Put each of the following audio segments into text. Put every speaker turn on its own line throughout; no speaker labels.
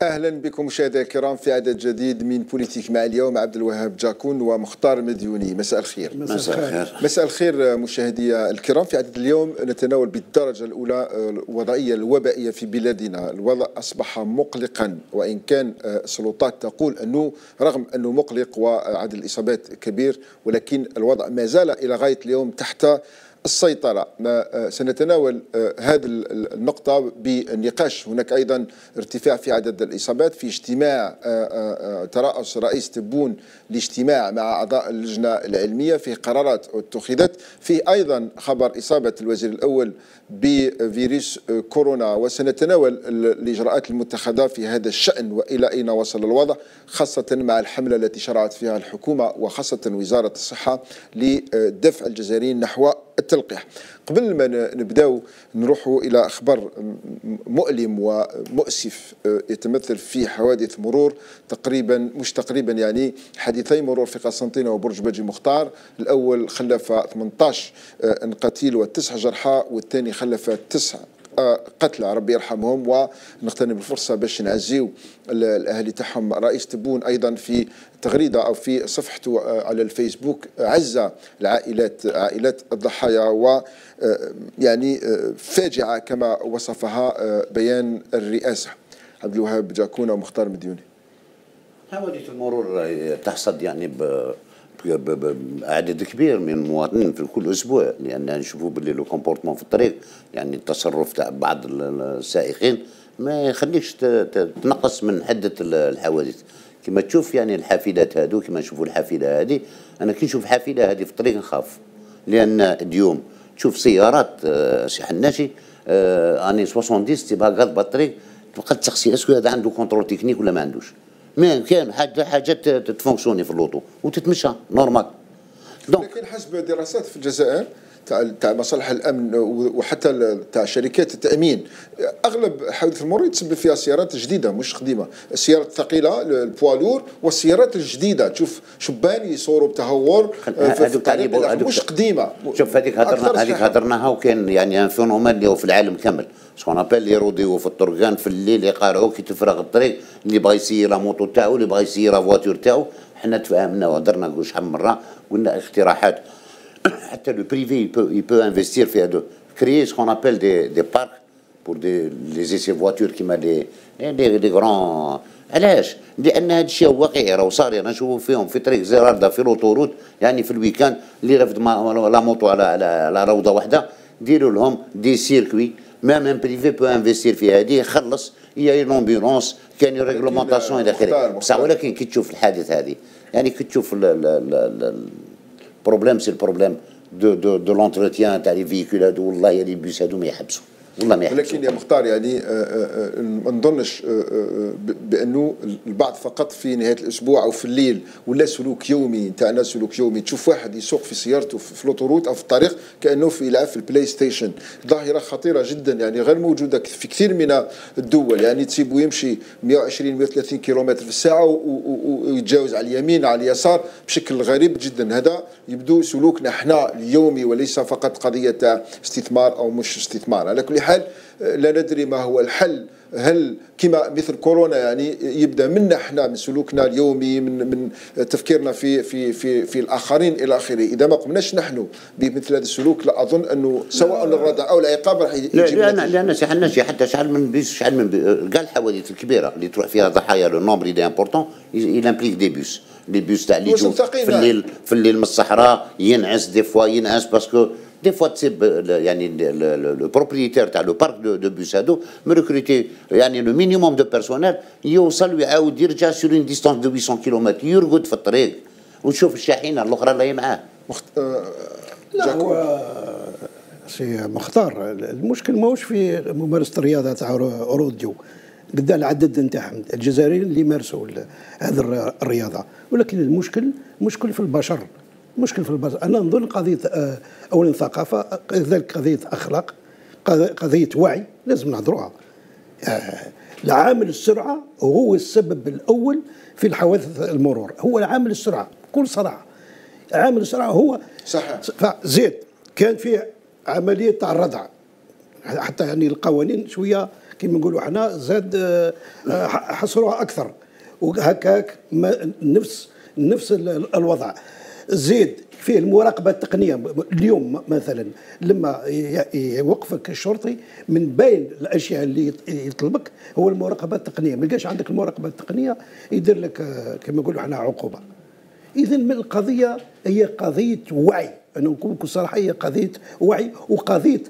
اهلا بكم مشاهدينا الكرام في عدد جديد من بوليتيك مع اليوم. عبد الوهاب جاكون ومختار مديوني، مساء الخير. مساء الخير مشاهدي الكرام. في عدد اليوم نتناول بالدرجه الاولى الوضعيه الوبائيه في بلادنا. الوضع اصبح مقلقا، وان كان السلطات تقول انه رغم انه مقلق وعدد الاصابات كبير، ولكن الوضع ما زال الى غايه اليوم تحت السيطرة. سنتناول هذه النقطة بالنقاش. هناك أيضا ارتفاع في عدد الإصابات في اجتماع ترأس رئيس تبون لاجتماع مع أعضاء اللجنة العلمية، في قرارات اتخذت، في أيضا خبر إصابة الوزير الأول بفيروس كورونا. وسنتناول الإجراءات المتخذة في هذا الشأن وإلى أين وصل الوضع، خاصة مع الحملة التي شرعت فيها الحكومة وخاصة وزارة الصحة لدفع الجزائريين نحو التلقيح. قبل ما نبداو نروح إلى أخبار مؤلم ومؤسف يتمثل في حوادث مرور يعني حادثي مرور في قسنطينة وبرج باجي مختار. الأول خلف 18 قتيل و9 جرحى، والثاني خلف 9 قتلى ربي يرحمهم. ونغتنم الفرصة باش نعزيو الأهالي تاعهم. رئيس تبون أيضا في تغريدة أو في صفحته على الفيسبوك عزى عائلات الضحايا، و يعني فاجعة كما وصفها بيان الرئاسة. عبد الوهاب جاكون ومختار مديوني.
حوادث المرور تحصد يعني بعدد كبير من المواطنين في كل اسبوع، لان نشوفوا باللي لو كومبورتمون في الطريق، يعني التصرف تاع بعض السائقين ما يخليكش تنقص من حده الحوادث. كما تشوف يعني الحافلات هذو، كما نشوفوا الحافله هذه، انا كي نشوف حافله هذه في الطريق نخاف، لان اليوم تشوف سيارات سي حناشي اني 70 تبقى قلب الطريق، تبقى تسقسي اسكو هذا عنده كونترول تكنيك ولا ما عندوش. ما كان حاجات تفونكسيوني في اللوطو وتتمشى نورمال.
لكن حسب دراسات في الجزائر تاع مصالح الامن وحتى تاع شركات التامين، اغلب حوادث المرور يتسبب فيها سيارات جديده مش قديمه، السيارات الثقيله البوالور والسيارات الجديده. تشوف شبان يصوروا بتهور مش قديمه.
شوف هذيك هضرناها، وكان يعني ان فينومين اللي هو في العالم كامل سكون ابل يروديو في الطرقان في الليل يقارعوا كي تفرغ الطريق، اللي بغى يسير لا موطو تاعو، اللي بغى يسير لا فواتور تاعو. حنا تفاهمنا وهضرنا شحال من مره، قلنا اقتراحات. حتى لو بريفي يبو انفستير في هذو، كريي سكون ابل دي بارك بور لي زيسي فواتور كيما لي غران. علاش؟ لان هذا الشيء واقعي راه صار. انا نشوفوا فيهم في طريق زرارده في لوطوروت، يعني في الويكاند اللي رافد لا موطو على روضه واحده، ديروا لهم دي سيركوي. ميم بريفي بو انفستير في هذه، يخلص هي لومبيرونس، كاين ريغلومونطاسيون الى اخره. بصح ولكن كي تشوف الحادث هذه، يعني كي تشوف البروبليم سي البروبليم دو لونتروتيان تاع لي فيكول هادو، والله لي بيس هادو ما يحبسوا، والله ما يحبسوا.
ولكن يا مختار يعني ما نظنش بانه البعض فقط في نهايه الاسبوع او في الليل ولا سلوك يومي تاعنا، سلوك يومي. تشوف واحد يسوق في سيارته في لوطوروت او في الطريق كانه في يلعب في البلاي ستيشن. ظاهره خطيره جدا، يعني غير موجوده في كثير من الدول. يعني تسيبه يمشي 120 130 كيلومتر في الساعه ويتجاوز على اليمين على اليسار بشكل غريب جدا. هذا يبدو سلوكنا احنا اليومي، وليس فقط قضيه استثمار او مش استثمار. على كل حال لا ندري ما هو الحل. هل كما مثل كورونا يعني يبدا منا احنا، من سلوكنا اليومي، من تفكيرنا في الاخرين الى اخره. اذا ما قمناش نحن بمثل هذا السلوك، لا اظن انه سواء الردع او العقاب راح يجيب.
لان حناشي حتى شحال من كاع الحوادث الكبيره اللي تروح فيها ضحايا، لو نومبر دي امبورطون يلامبليك دي بيس. لي بيس تاع اللي يجوا في الليل من الصحراء، ينعس دي فوا، ينعس باسكو دي فوا تسيب يعني لو بروبريتير تاع لو بارك دو بوس هادو مريكروتي يعني لو مينيموم دو بيرسونيل، يوصل ويعاود يرجع سور اون ديستانس دو 800 كيلومتر، يرقد في الطريق وتشوف الشاحنه الاخرى اللي هي معاه.
لا هو سي مختار، المشكل ماهوش في ممارسه الرياضه تاع اوروديو قدام العدد نتاعهم الجزائريين اللي يمارسوا هذه الرياضه، ولكن المشكل في البشر. مشكل في البشر. انا نظن قضيه اولا ثقافه، كذلك قضيه اخلاق، قضيه وعي لازم نهضروها. العامل السرعه هو السبب الاول في الحوادث المرور، هو العامل السرعه بكل صراحه. عامل السرعه هو
صحيح.
فزيد كان في عمليه تاع الردع حتى يعني القوانين شويه كما نقولوا احنا زاد حصروها اكثر، وهكاك نفس الوضع. زيد فيه المراقبه التقنيه. اليوم مثلا لما يوقفك الشرطي من بين الاشياء اللي يطلبك هو المراقبه التقنيه، ما لقاش عندك المراقبه التقنيه يدير لك كما نقولوا احنا عقوبه. اذا القضيه هي قضيه وعي، انا نقول بكل صراحه هي قضيه وعي وقضيه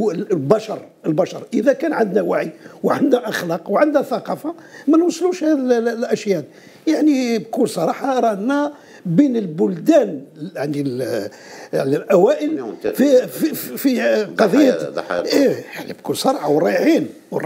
البشر اذا كان عندنا وعي وعندنا اخلاق وعندنا ثقافه ما نوصلوش الاشياء. يعني بكل صراحه رانا بين البلدان يعني الاوائل في قضيه يعني بكل صراحه والرايحين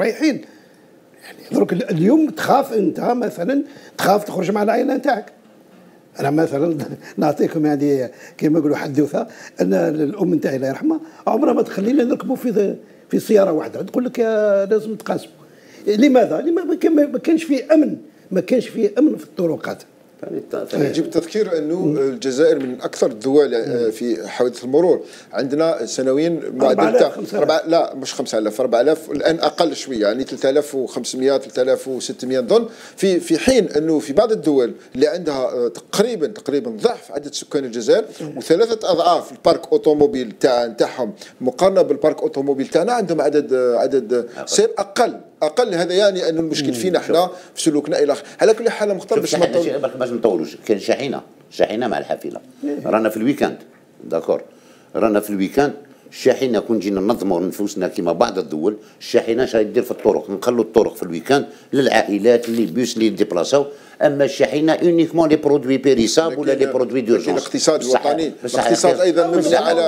يعني درك اليوم تخاف انت مثلا تخاف تخرج مع العائله نتاعك. انا مثلا نعطيكم يعني كما يقولوا حدوثه، انا الام نتاعي الله يرحمها عمرها ما تخلينا نركبوا في سياره واحده، تقول لك لازم نتقاسموا. لماذا؟ ما كانش فيه امن، ما كانش فيه امن في الطرقات.
يجب التذكير أنه الجزائر من أكثر الدول في حوادث المرور. عندنا سنويا معدل لا مش 5000 4000 الآن أقل شوية، يعني 3500 3600 نظن، في حين أنه في بعض الدول اللي عندها تقريبا ضعف عدد سكان الجزائر وثلاثة أضعاف البارك أوتوموبيل تاعهم مقارنة بالبارك أوتوموبيل تاعنا، عندهم عدد سير أقل. هذا يعني أن المشكل فينا احنا في سلوكنا إلى على كل حال. مختار
باش ما نطولوش، كان شاحنه مع الحافله. رانا في الويكاند داكور، رانا في الويكاند الشاحنه كون جينا ننظموا نفوسنا كما بعض الدول، الشاحنه اش دير في الطرق؟ نخلوا الطرق في الويكاند للعائلات اللي بيوس اللي يديبلاصاو، اما الشاحنه اونيكمون لي برودوي بيريساب ولا لي برودوي دورجونس.
الاقتصاد الوطني، الاقتصاد ايضا مبني على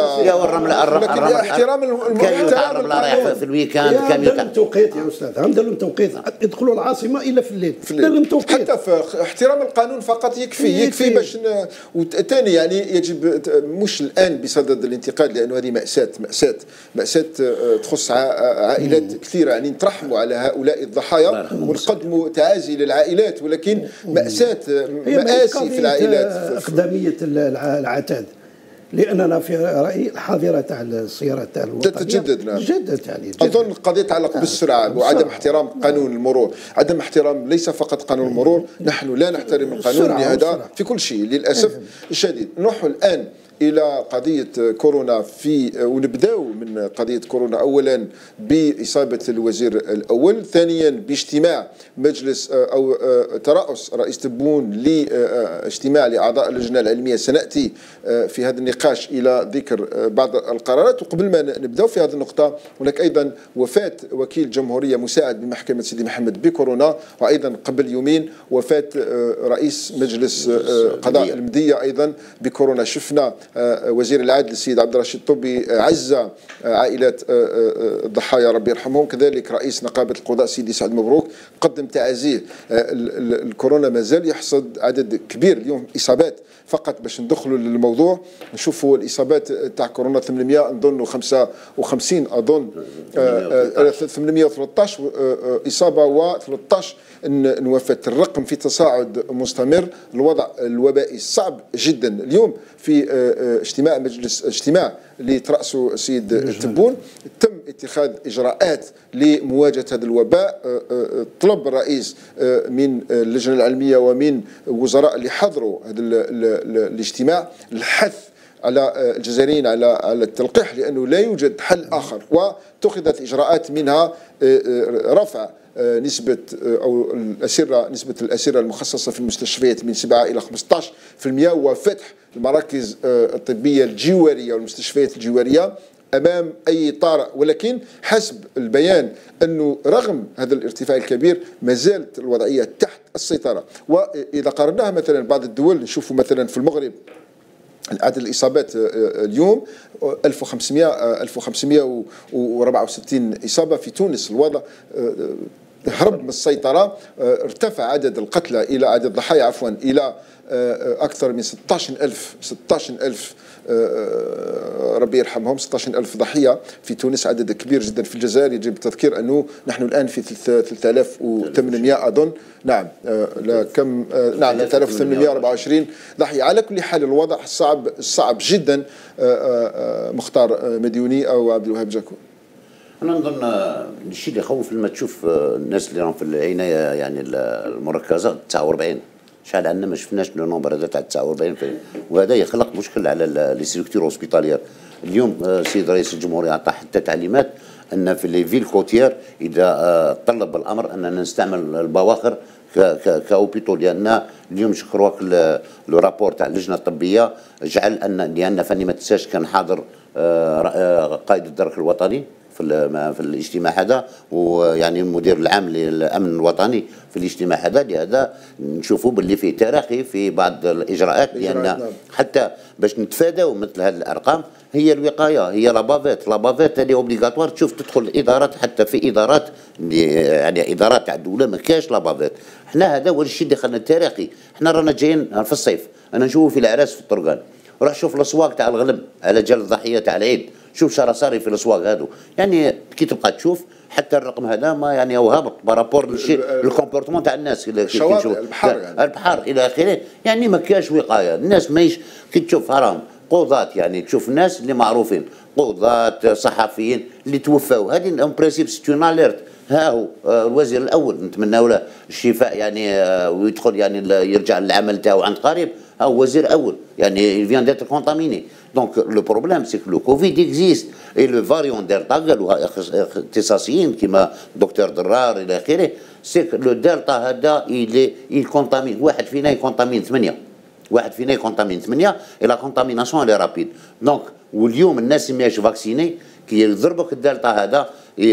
احترام
المحترم رايح في الويكاند.
عندهم توقيت يا استاذ، عندهم توقيت يدخلوا العاصمه الا في الليل. عندهم توقيت
حتى في احترام القانون فقط يكفي باش وثاني يعني يجب مش الان بصدد الانتقاد، لانه هذه مأساة تخص عائلات كثيره، يعني نترحموا على هؤلاء الضحايا ونقدموا تعازي للعائلات، ولكن مآسي في العائلات.
أقدمية العتاد، لأننا في رأيي الحاضرة تاع السيارات تاع الوطنية
تتجدد. نعم
تجدد يعني
أظن القضية تتعلق بالسرعة وعدم احترام قانون المرور، عدم احترام ليس فقط قانون المرور، نحن لا نحترم القانون لهذا في كل شيء للأسف الشديد. نروح الآن إلى قضية كورونا ونبداو من قضية كورونا أولا بإصابة الوزير الأول، ثانيا باجتماع مجلس أو ترأس رئيس تبون لاجتماع لأعضاء اللجنة العلمية. سنأتي في هذا النقاش إلى ذكر بعض القرارات. وقبل ما نبداو في هذه النقطة، هناك أيضا وفاة وكيل جمهورية مساعد بمحكمة سيدي محمد بكورونا، وأيضا قبل يومين وفاة رئيس مجلس قضاء المدية أيضا بكورونا. شفنا وزير العدل السيد عبد الرشيد طوبي عزى عائلات الضحايا ربي يرحمهم، كذلك رئيس نقابة القضاء سيدي سعد مبروك قدم تعازيه. الكورونا ما زال يحصد عدد كبير اليوم إصابات. فقط باش ندخلوا للموضوع نشوفوا الإصابات تاع كورونا 800 نظن 55 أظن 813 إصابة و13 وفاة. الرقم في تصاعد مستمر، الوضع الوبائي صعب جدا. اليوم في اجتماع اللي ترأسه السيد التبون تم اتخاذ إجراءات لمواجهة هذا الوباء. طلب الرئيس من اللجنة العلمية ومن وزراء اللي حضروا هذا الاجتماع الحث على الجزائريين على التلقيح، لأنه لا يوجد حل آخر، واتخذت إجراءات منها رفع نسبة الأسرة المخصصة في المستشفيات من 7 إلى 15%، وفتح المراكز الطبية الجوارية والمستشفيات الجوارية أمام أي طارئ. ولكن حسب البيان أنه رغم هذا الارتفاع الكبير ما زالت الوضعية تحت السيطرة. وإذا قارناها مثلا بعض الدول، نشوفوا مثلا في المغرب عدد الإصابات اليوم 1564 إصابة. في تونس الوضع هرب من السيطرة، ارتفع عدد القتلى إلى عدد الضحايا عفوا إلى أكثر من 16,000 ربي يرحمهم، 16,000 ضحية في تونس، عدد كبير جدا. في الجزائر يجب التذكير أنه نحن الآن في 3,800 أظن، نعم لا كم، نعم 3,824 ضحية. على كل حال الوضع صعب جدا. مختار مديوني أو عبد الوهاب جاكون.
انا نظن الشيء اللي يخوف لما تشوف الناس اللي راهم في العنايه يعني المركزه 49 شحال عندنا ما شفناش لو نومبر هذا تاع 49 وهذا يخلق مشكل على لي ستركتور هوسبيتاليير. اليوم السيد رئيس الجمهوريه عطى حتى تعليمات ان في لي فيل كوتيير اذا طلب الامر اننا نستعمل البواخر كاوبيتو، لان اليوم شكروك لو رابور تاع اللجنه الطبيه جعل ان لان فاني ما تنساش كان حاضر قائد الدرك الوطني في الاجتماع هذا، ويعني المدير العام للامن الوطني في الاجتماع هذا. لهذا نشوفوا باللي فيه تراخي في بعض الاجراءات، لان حتى باش نتفاداو مثل هذه الارقام هي الوقايه، هي لابافيت هذه اوبليغاتوار. تشوف تدخل الادارات حتى في ادارات يعني ادارات تاع الدوله ما كاش لابافيت. احنا هذا هو الشيء اللي خلنا التراخي. احنا رانا جايين في الصيف، انا نشوف في الاعراس في الطرقان، روح شوف الاسواق تاع الغلم على جال الضحيه تاع العيد، شوف شرا صاري في الاسواق هذو. يعني كي تبقى تشوف حتى الرقم هذا ما يعني هو هابط بارابور للشيء الكومبورتمون تاع الناس،
الشواطئ
البحر الى اخره. يعني ما كاش وقايه. الناس ماهيش كي تشوف هراهم قضاة، يعني تشوف الناس اللي معروفين قضاة صحفيين اللي توفاو، هذه اون برينسيپ سيت اون اليرت. ها هو الوزير الاول نتمناو له الشفاء يعني ويدخل يعني يرجع للعمل تاعو عند قريب. ها هو وزير اول يعني il vient d'être contaminé. Donc le problème c'est que le Covid existe et le variant Delta قالوها اختصاصيين كما دكتور درار الى اخره، سي لو دلتا هذا il contamine. واحد فينا يكونتامين 8، واحد فينا يكونتامين 8 et la contamination elle est rapide. Donc واليوم الناس اللي ماهيش فاكسيني كي يضربك الدلتا هذا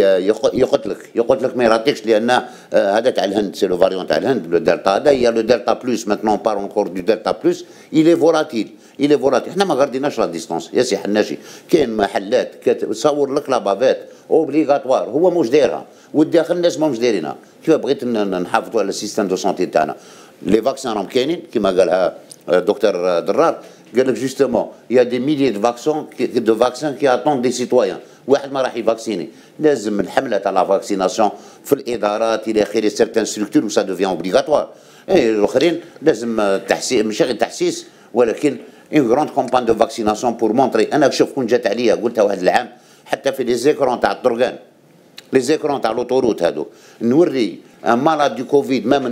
يقتلك ما يراتيكش، لان هذا تاع الهند سي لو فاريون تاع الهند. لو دلتا هذا هي لو دلتا بلوس ماتنون بار اونكور دو دلتا بلوس إلي فولاتيل. احنا ما غرديناش لا ديستونس يا سي حناشي. كاين محلات تصور لك لابافيت اوبليغاتوار، هو موش دايرها والداخل الناس ماهمش دايرينها. كيف بغيت نحافظوا على السيستم دو سونتي تاعنا؟ لي فاكسان راهم كاينين كما قالها دكتور درار، قال لك جوستومون يا دي ميليي دو فاكسان كي اتوند دي سيتويان. واحد ما راح يفاكسيني، لازم الحمله تاع لا فاكسيناسيون في الادارات الى اخره سيرتان ستركتور وسا دوفيان اوبليغاتوار. الاخرين لازم تحسيس، ماشي غير تحسيس ولكن اون غروند كومبان دو فاكسيناسيون بور مونطري. انا شوف كون جات عليا قلتها واحد العام حتى في لي زيكرون تاع الطرقان، لي زيكرون تاع لوطوروت هذو، نوري مالاد دو كوفيد ما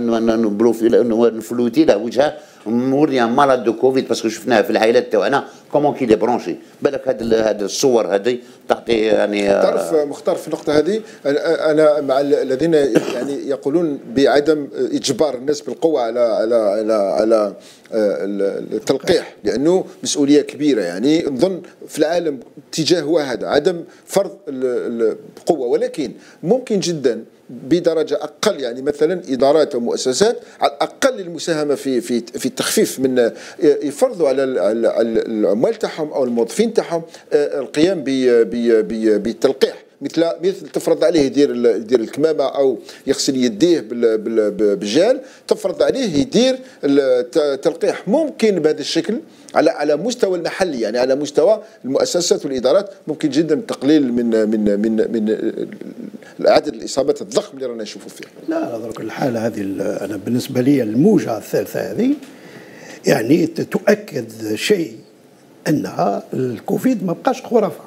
نفلوتي له وجهه، نوري مالاد دو كوفيد باسكو شفناها في العائلات تاعنا كومون كي لي برونشي. بالك هاد الصور هذه تعطي يعني
تعرف مختار في النقطه هذه انا مع الذين يعني يقولون بعدم اجبار الناس بالقوه على التلقيح، لانه مسؤوليه كبيره. يعني نظن في العالم اتجاه هو هذا، عدم فرض القوه، ولكن ممكن جدا بدرجه اقل، يعني مثلا ادارات ومؤسسات على الاقل المساهمه في التخفيف من يفرضوا على العمال تاعهم او الموظفين تاعهم القيام بالتلقيح، مثل تفرض عليه يدير الكمامه او يغسل يديه بالجال، تفرض عليه يدير التلقيح. ممكن بهذا الشكل على مستوى المحلي، يعني على مستوى المؤسسات والادارات، ممكن جدا التقليل من عدد الاصابات الضخم اللي رانا نشوفوا فيه.
لا على كل حال هذه انا بالنسبه لي الموجه الثالثه هذه يعني تؤكد شيء، انها الكوفيد ما بقاش خرافه،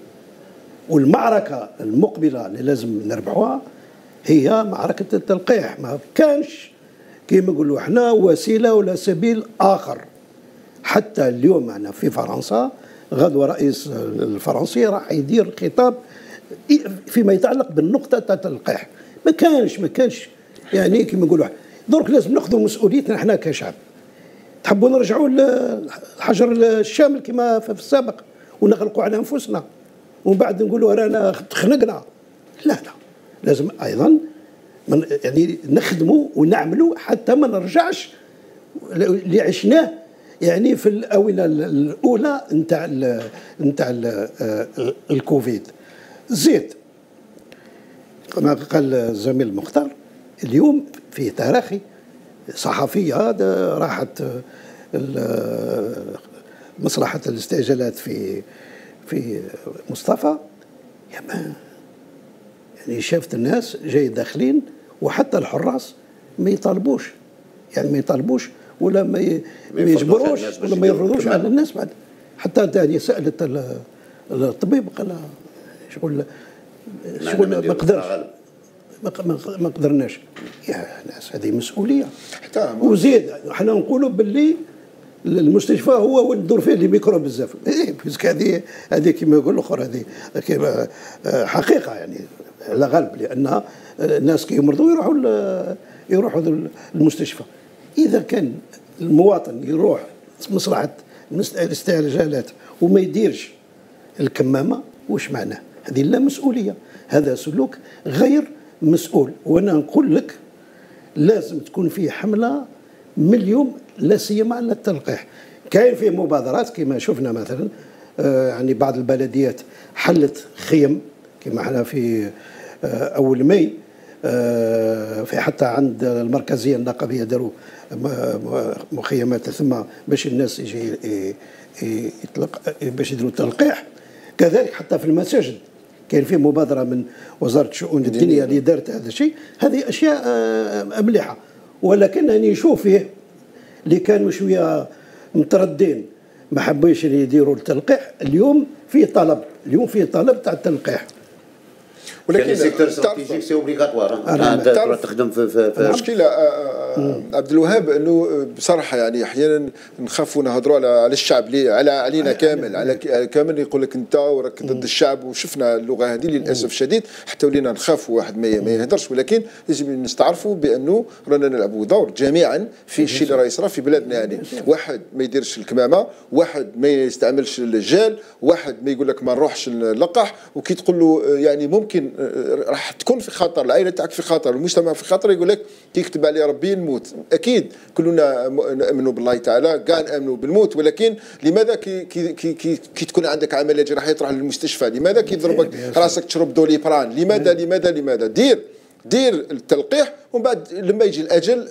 والمعركه المقبله اللي لازم نربحوها هي معركه التلقيح. ما كانش كيما نقولوا احنا وسيله ولا سبيل اخر. حتى اليوم معنا في فرنسا غدوه رئيس الفرنسي راح يدير خطاب فيما يتعلق بالنقطه تاع التلقيح. ما كانش يعني كيما نقولوا درك لازم ناخذوا مسؤوليتنا احنا كشعب. تحبوا نرجعوا للحجر الشامل كما في السابق ونغلقوا على انفسنا ومن بعد نقولوا رانا تخنقنا؟ لا لازم ايضا يعني نخدموا ونعملوا حتى ما نرجعش اللي عشناه يعني في الاونه الاولى نتاع الكوفيد. زيد كما قال الزميل المختار، اليوم في تراخي صحفيه راحت مصلحه الاستعجالات في مصطفى، يعني شافت الناس جاي داخلين وحتى الحراس ما يطالبوش ولا ما يجبروش ولا ما يفرضوش على الناس. بعد حتى يعني سالت الطبيب قال شغل شغل ما قدرش، ما قدرناش. يا ناس هذه مسؤوليه. وزيد احنا نقولوا باللي المستشفى هو وين ندور فيه لي ميكرو بزاف، باسكو هذه كما يقول الاخر، هذه حقيقه يعني على غالب، لان الناس كي يمرضوا يروحوا المستشفى. اذا كان المواطن يروح مصلحه الاستعجالات وما يديرش الكمامه، واش معناه؟ هذه لا مسؤوليه، هذا سلوك غير مسؤول. وانا نقول لك لازم تكون فيه حمله من اليوم، لا سيما على التلقيح. كاين فيه مبادرات كما شفنا مثلا، يعني بعض البلديات حلت خيم كما احنا في اول ماي، في حتى عند المركزيه النقابيه داروا مخيمات ثم باش الناس يجي باش يديروا التلقيح. كذلك حتى في المساجد كاين فيه مبادره من وزاره الشؤون الدينيه اللي دارت هذا الشيء. هذه اشياء مليحه، ولكن اني نشوف فيه اللي كانوا شويه متردين ما حبوش يديروا التلقيح. اليوم فيه طلب تاع التلقيح،
ولكن السيكتور استراتيجيك سي اوبليغاتوار. تخدم في
المشكله عبد الوهاب انه بصراحه يعني احيانا نخافوا نهضروا على الشعب، علينا كامل، على كامل يقول لك انت وراك ضد الشعب. وشفنا اللغه هذه للاسف الشديد، حتى ولينا نخافوا واحد ما يهدرش. ولكن لازم نستعرفوا بانه رانا نلعبوا دور جميعا في الشيء اللي راه يصرى في بلادنا. يعني واحد ما يديرش الكمامه، واحد ما يستعملش الجال، واحد ما يقول لك ما نروحش نلقح. وكي تقول له يعني ممكن راح تكون في خطر، العائله تاعك في خطر، المجتمع في خطر، يقول لك كي يكتب عليه ربي نموت. اكيد كلنا نؤمنوا بالله تعالى، كاع نؤمنوا بالموت. ولكن لماذا كي تكون عندك عمليه جراحيه تروح للمستشفى؟ لماذا كي يضربك راسك تشرب دوليبران؟ لماذا دير التلقيح ومن بعد لما يجي الاجل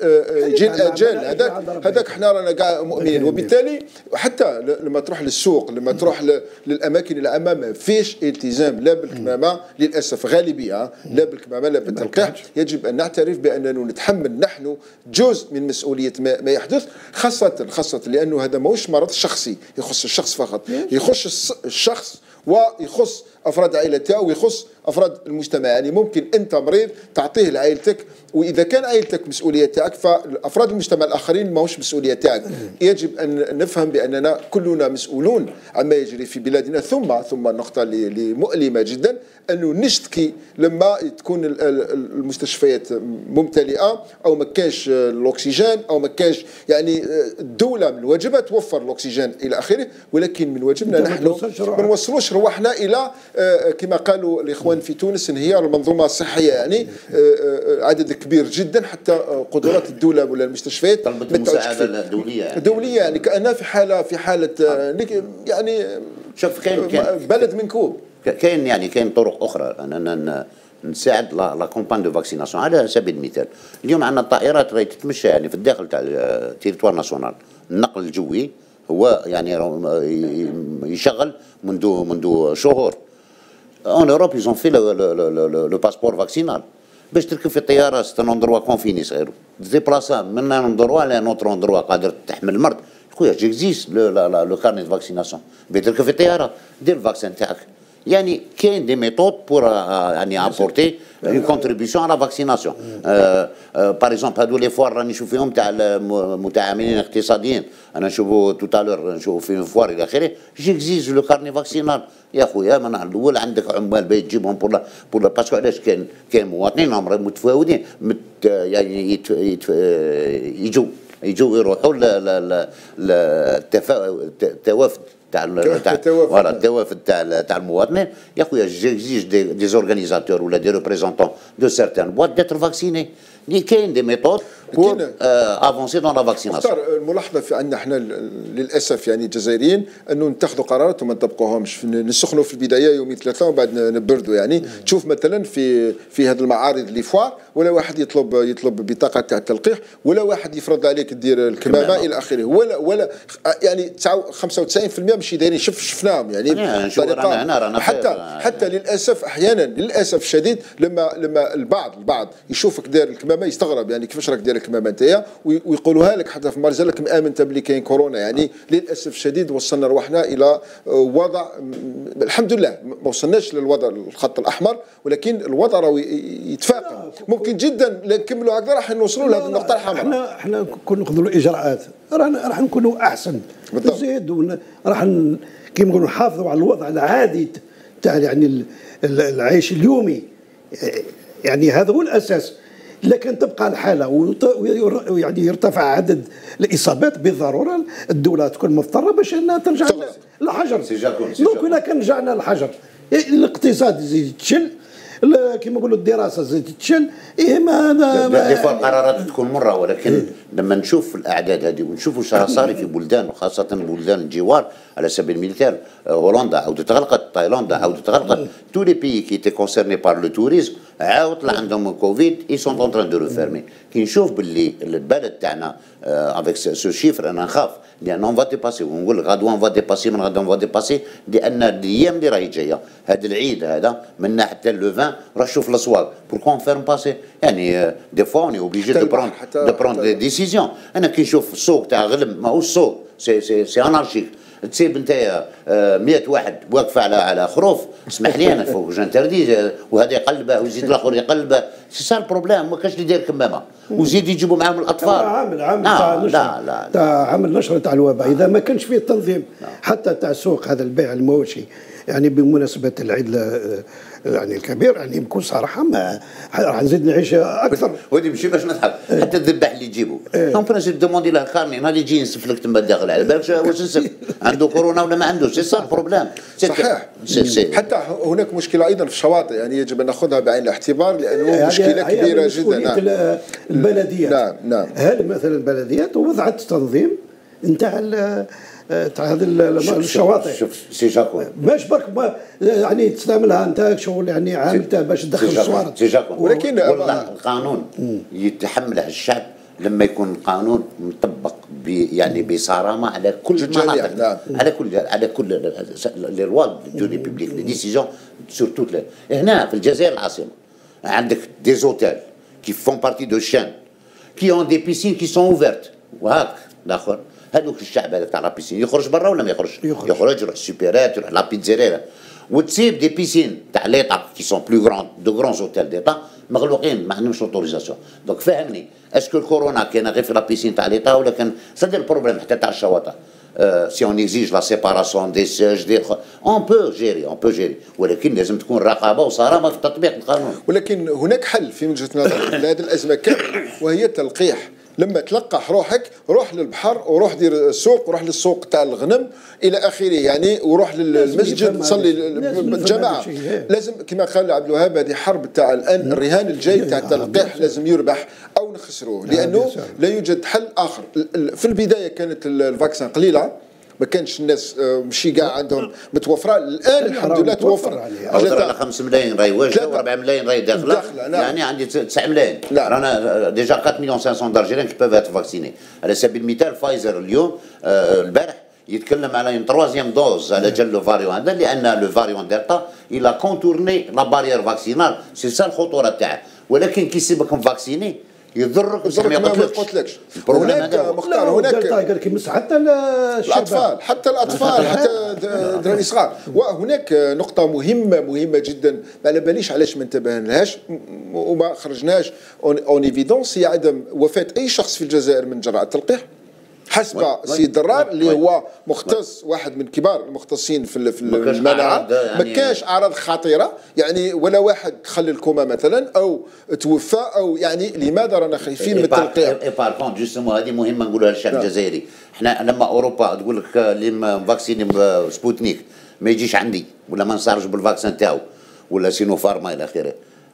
هذاك حنا رانا كاع مؤمنين. وبالتالي حتى لما تروح للسوق، لما تروح للاماكن العامه، ما فيش التزام لا بالكمامه للاسف، غالبيه لا بالكمامه لا بالتلقيح. يجب ان نعترف باننا نتحمل نحن جزء من مسؤوليه ما يحدث، خاصه لانه هذا ماهوش مرض شخصي يخص الشخص فقط، يخص الشخص ويخص افراد عائلته ويخص افراد المجتمع. يعني ممكن انت مريض تعطيه لعائلتك، واذا كان عائلتك مسؤوليه تاعك، فافراد المجتمع الاخرين ماهوش مسؤوليه تاعك. يجب ان نفهم باننا كلنا مسؤولون عما يجري في بلادنا. ثم النقطه اللي مؤلمه جدا انه نشتكي لما تكون المستشفيات ممتلئه او ما كاش الاكسجين او ما كاش. يعني الدوله من واجبها توفر الاكسجين الى اخره، ولكن من واجبنا نحن ما نوصلوش رواحنا الى كما قالوا الاخوان في تونس انهيار المنظومه الصحيه. يعني عدد كبير جدا حتى قدرات الدوله ولا المستشفيات
طلبت المساعده الدوليه
يعني كانها في حاله يعني
شوف كاين
بلد منكوب.
كاين طرق اخرى اننا نساعد لا كومبان دو فاكسيناسيون. على سبيل المثال اليوم عندنا الطائرات راهي تتمشى يعني في الداخل تاع التيريتوار ناسيونال. النقل الجوي هو يعني يشغل منذ شهور. En Europe, ils ont fait le passeport vaccinal. باش تركب في الطياره سي ان اندروا كونفيني صغير، ديبلاسا من ان اندروا ل ان اوتر اندروا قادر تحمل المرض. خويا جيكزيست لو كارني دو فاكسيناسيون. تركب في الطياره دير الفاكسين تاعك. يعني كاين دي ميثود بور يعني ابورتي اون كونتريبيسيون على فاكسيناسيون. باغ اكزومبل هادو لي فوار راني نشوف فيهم تاع المتعاملين الاقتصاديين، انا نشوفوا توتالور نشوف في فوار الى اخره جيكزيز لو كارني فاكسينال. يا خويا من الاول عندك عمال باغي تجيبهم بور باسكو علاش كاين مواطنين راهم متفاوتين يعني يجوا يروحوا للتوافد تاع التوافد تاع المواطنين. يا خويا جيكزيج دي زورغانيزاتور ولا دي ريبريزونطون دو سيرتان بوات ديتر فاكسيني. كاين دي ميثود بور افونسي دون لا فاكسيناسيون.
الملاحظه في عندنا احنا للاسف يعني الجزائريين انه نتخذوا قرارات وما نطبقوهمش، نسخنوا في البدايه يومين ثلاثه ومن بعد نبردوا. يعني تشوف مثلا في هذه المعارض اللي فوار، ولا واحد يطلب بطاقه تاع التلقيح، ولا واحد يفرض عليك دير الكمامه الى اخره، ولا يعني 95% ماشي دايرين. شفناهم يعني حتى للاسف احيانا للاسف الشديد لما البعض يشوفك داير الكمامه ربما يستغرب يعني كيفاش راك داير الكمامه نتايا ويقولوها لك حتى في مرجع لك مآمن انت بلي كاين كورونا. يعني للاسف الشديد وصلنا روحنا الى وضع، الحمد لله ما وصلناش للوضع الخط الاحمر، ولكن الوضع راهو يتفاقم. ممكن جدا نكملوا هكذا راح نوصلوا لهذه النقطه الحمراء.
احنا كون ناخذوا الاجراءات راح نكونوا احسن، نزيد راح كيما نقولوا نحافظوا على الوضع العادي تاع يعني العيش اليومي. يعني هذا هو الاساس. لكن تبقى الحاله ويعني يرتفع عدد الاصابات، بالضروره الدوله تكون مضطره باش انها ترجع للحجر. دونك الا كان رجعنا للحجر الاقتصاد يزيد يتشل، كما نقولوا الدراسه زيد تتشل. ما هذا
القرارات تكون مره، ولكن لما نشوف الاعداد هذه ونشوف واش راه صار في بلدان وخاصه بلدان الجوار، على سبيل المثال هولندا عاودت تغلقت، تايلاند عاودت تغلقت، تو لي بيي كي تي كونسيرني بار لو توريزم عاود طلع عندهم كوفيد اي سون اون تران دو ريفيرمي. كي نشوف باللي البلد تاعنا افيك سو شيفر انا نخاف، لان اون فا ديباسي، ونقول لك غدوه اون فا ديباسي، من غدا اون فا ديباسي، لان الايام اللي راهي جايه هذا العيد هذا من حتى لو 20 راح نشوف الاسواق. بوركو نفيرم باسي يعني دي فوا اوني اوبليجي دو بروند دي ديسيزيون. انا كي نشوف السوق تاع غلم ماهوش سوق، سي انارشيك. تسيب نتايا 100 واحد واقفه على خروف، اسمح لي انا فوق جانتردي، وهذا يقلبه ويزيد الاخر يقلبه، سي سا البروبليم. ما كانش اللي داير كمامه وزيد يجيبوا معاهم الاطفال.
عامل تاع عامل نشر تاع الوباء. اذا ما كانش فيه تنظيم حتى تاع السوق هذا البيع المواشي، يعني بمناسبه العيد يعني الكبير، يعني بكل صراحه ما راح نزيد نعيش اكثر.
ودي ماشي باش نضحك، حتى الذبح اللي يجيبوا دونك برانسيب دوموندي له كارني، نهار يجي ينسف لك تما الداخل، على بالك واش نسف عنده كورونا ولا ما عندوش. سي صار بروبليم.
صحيح. حتى هناك مشكله ايضا في الشواطئ، يعني يجب ان ناخذها بعين الاعتبار لانه مشكله كبيره جدا.
نعم. البلديات.
نعم.
هل مثلا البلديات وضعت تنظيم نتاع تاع هذه الشواطئ؟
شوف سي جاكون
باش برك يعني تستعملها انت شغل يعني عاملتها باش تدخل الصوارد.
سي جاكون ولكن والله القانون يتحمله الشعب لما يكون القانون مطبق يعني بصرامه على كل المناطق.
نعم.
على كل لي لوا دو لي بوبليك لي ديسيزيون سورتو. هنا في الجزائر العاصمه عندك دي زوتيل كي فون بارتي دو شان كي اون دي بيسين كي سون اوفرت، وهاك الاخر هذوك الشعب هذا تاع لابيسين يخرج برا ولا ما يخرجش؟ يخرج يروح السوبيرات يروح لا بيتزيريا. وتسيب دي بيسين تاع ليطا كي سون بلو غراند دو غران زوتيل ديطا مغلوقين ما عندهمش اوتوريزاسيون. دونك فهمني اسكو الكورونا كاينه غير في لا بيسين تاع ليطا ولا كان صدق البروبليم حتى تاع الشواطئ. سي اون اكزيج لا سيباراسيون دي سيج دي اون بو جيري ولكن لازم تكون رقابه وصرامه في تطبيق القانون.
ولكن هناك حل في وجهه نظري لهذه الازمه كامله، وهي التلقيح. لما تلقح روحك روح للبحر وروح دير السوق وروح للسوق تاع الغنم الى اخره، يعني وروح للمسجد تصلي الجماعه. لازم كما قال عبد الوهاب هذه حرب تاع الان، الرهان الجاي تاع التلقيح لازم يربح او نخسروه، لانه لا يوجد حل اخر. في البدايه كانت الفاكسين قليله، ما كانش الناس ماشي كاع عندهم متوفره. الان الحمد لله توفر
على 5 ملايين راهي واجده و4 ملايين راهي داخله. يعني عندي 9 ملايين. رانا ديجا 4 مليون 500 دارجيريان كي بيف اتر فاكسيني. على سبيل المثال فايزر اليوم البارح يتكلم على اون تروازيام دوز على جال لو فاريون هذا، لان لو فاريون دلتا الى كونتورني لا بارير فاكسينال. سي سا الخطوره تاعه. ولكن كي يسيبك مفاكسيني يضرك ما
يقتلكش. هناك مختار هناك
قال لك يمس حتى
الاطفال حتى دراري صغار. وهناك نقطه مهمه جدا ما على باليش علاش ما انتبهناش وما خرجناش اون ايفيدونس، هي عدم وفاه اي شخص في الجزائر من جراء التلقيح حسب سيد درار اللي هو مختص، واحد من كبار المختصين في المناعه. ما كانش اعراض خطيره يعني، ولا واحد دخل الكوما مثلا او توفى او يعني. لماذا رانا خايفين من التلقيح؟
اي بار كونت جوستومون هذه مهمه نقولها للشعب الجزائري. احنا لما اوروبا تقول لك اللي فاكسيني سبوتنيك ما يجيش عندي ولا ما نصارش بالفاكسين تاعو ولا سينو فارما الى اخره.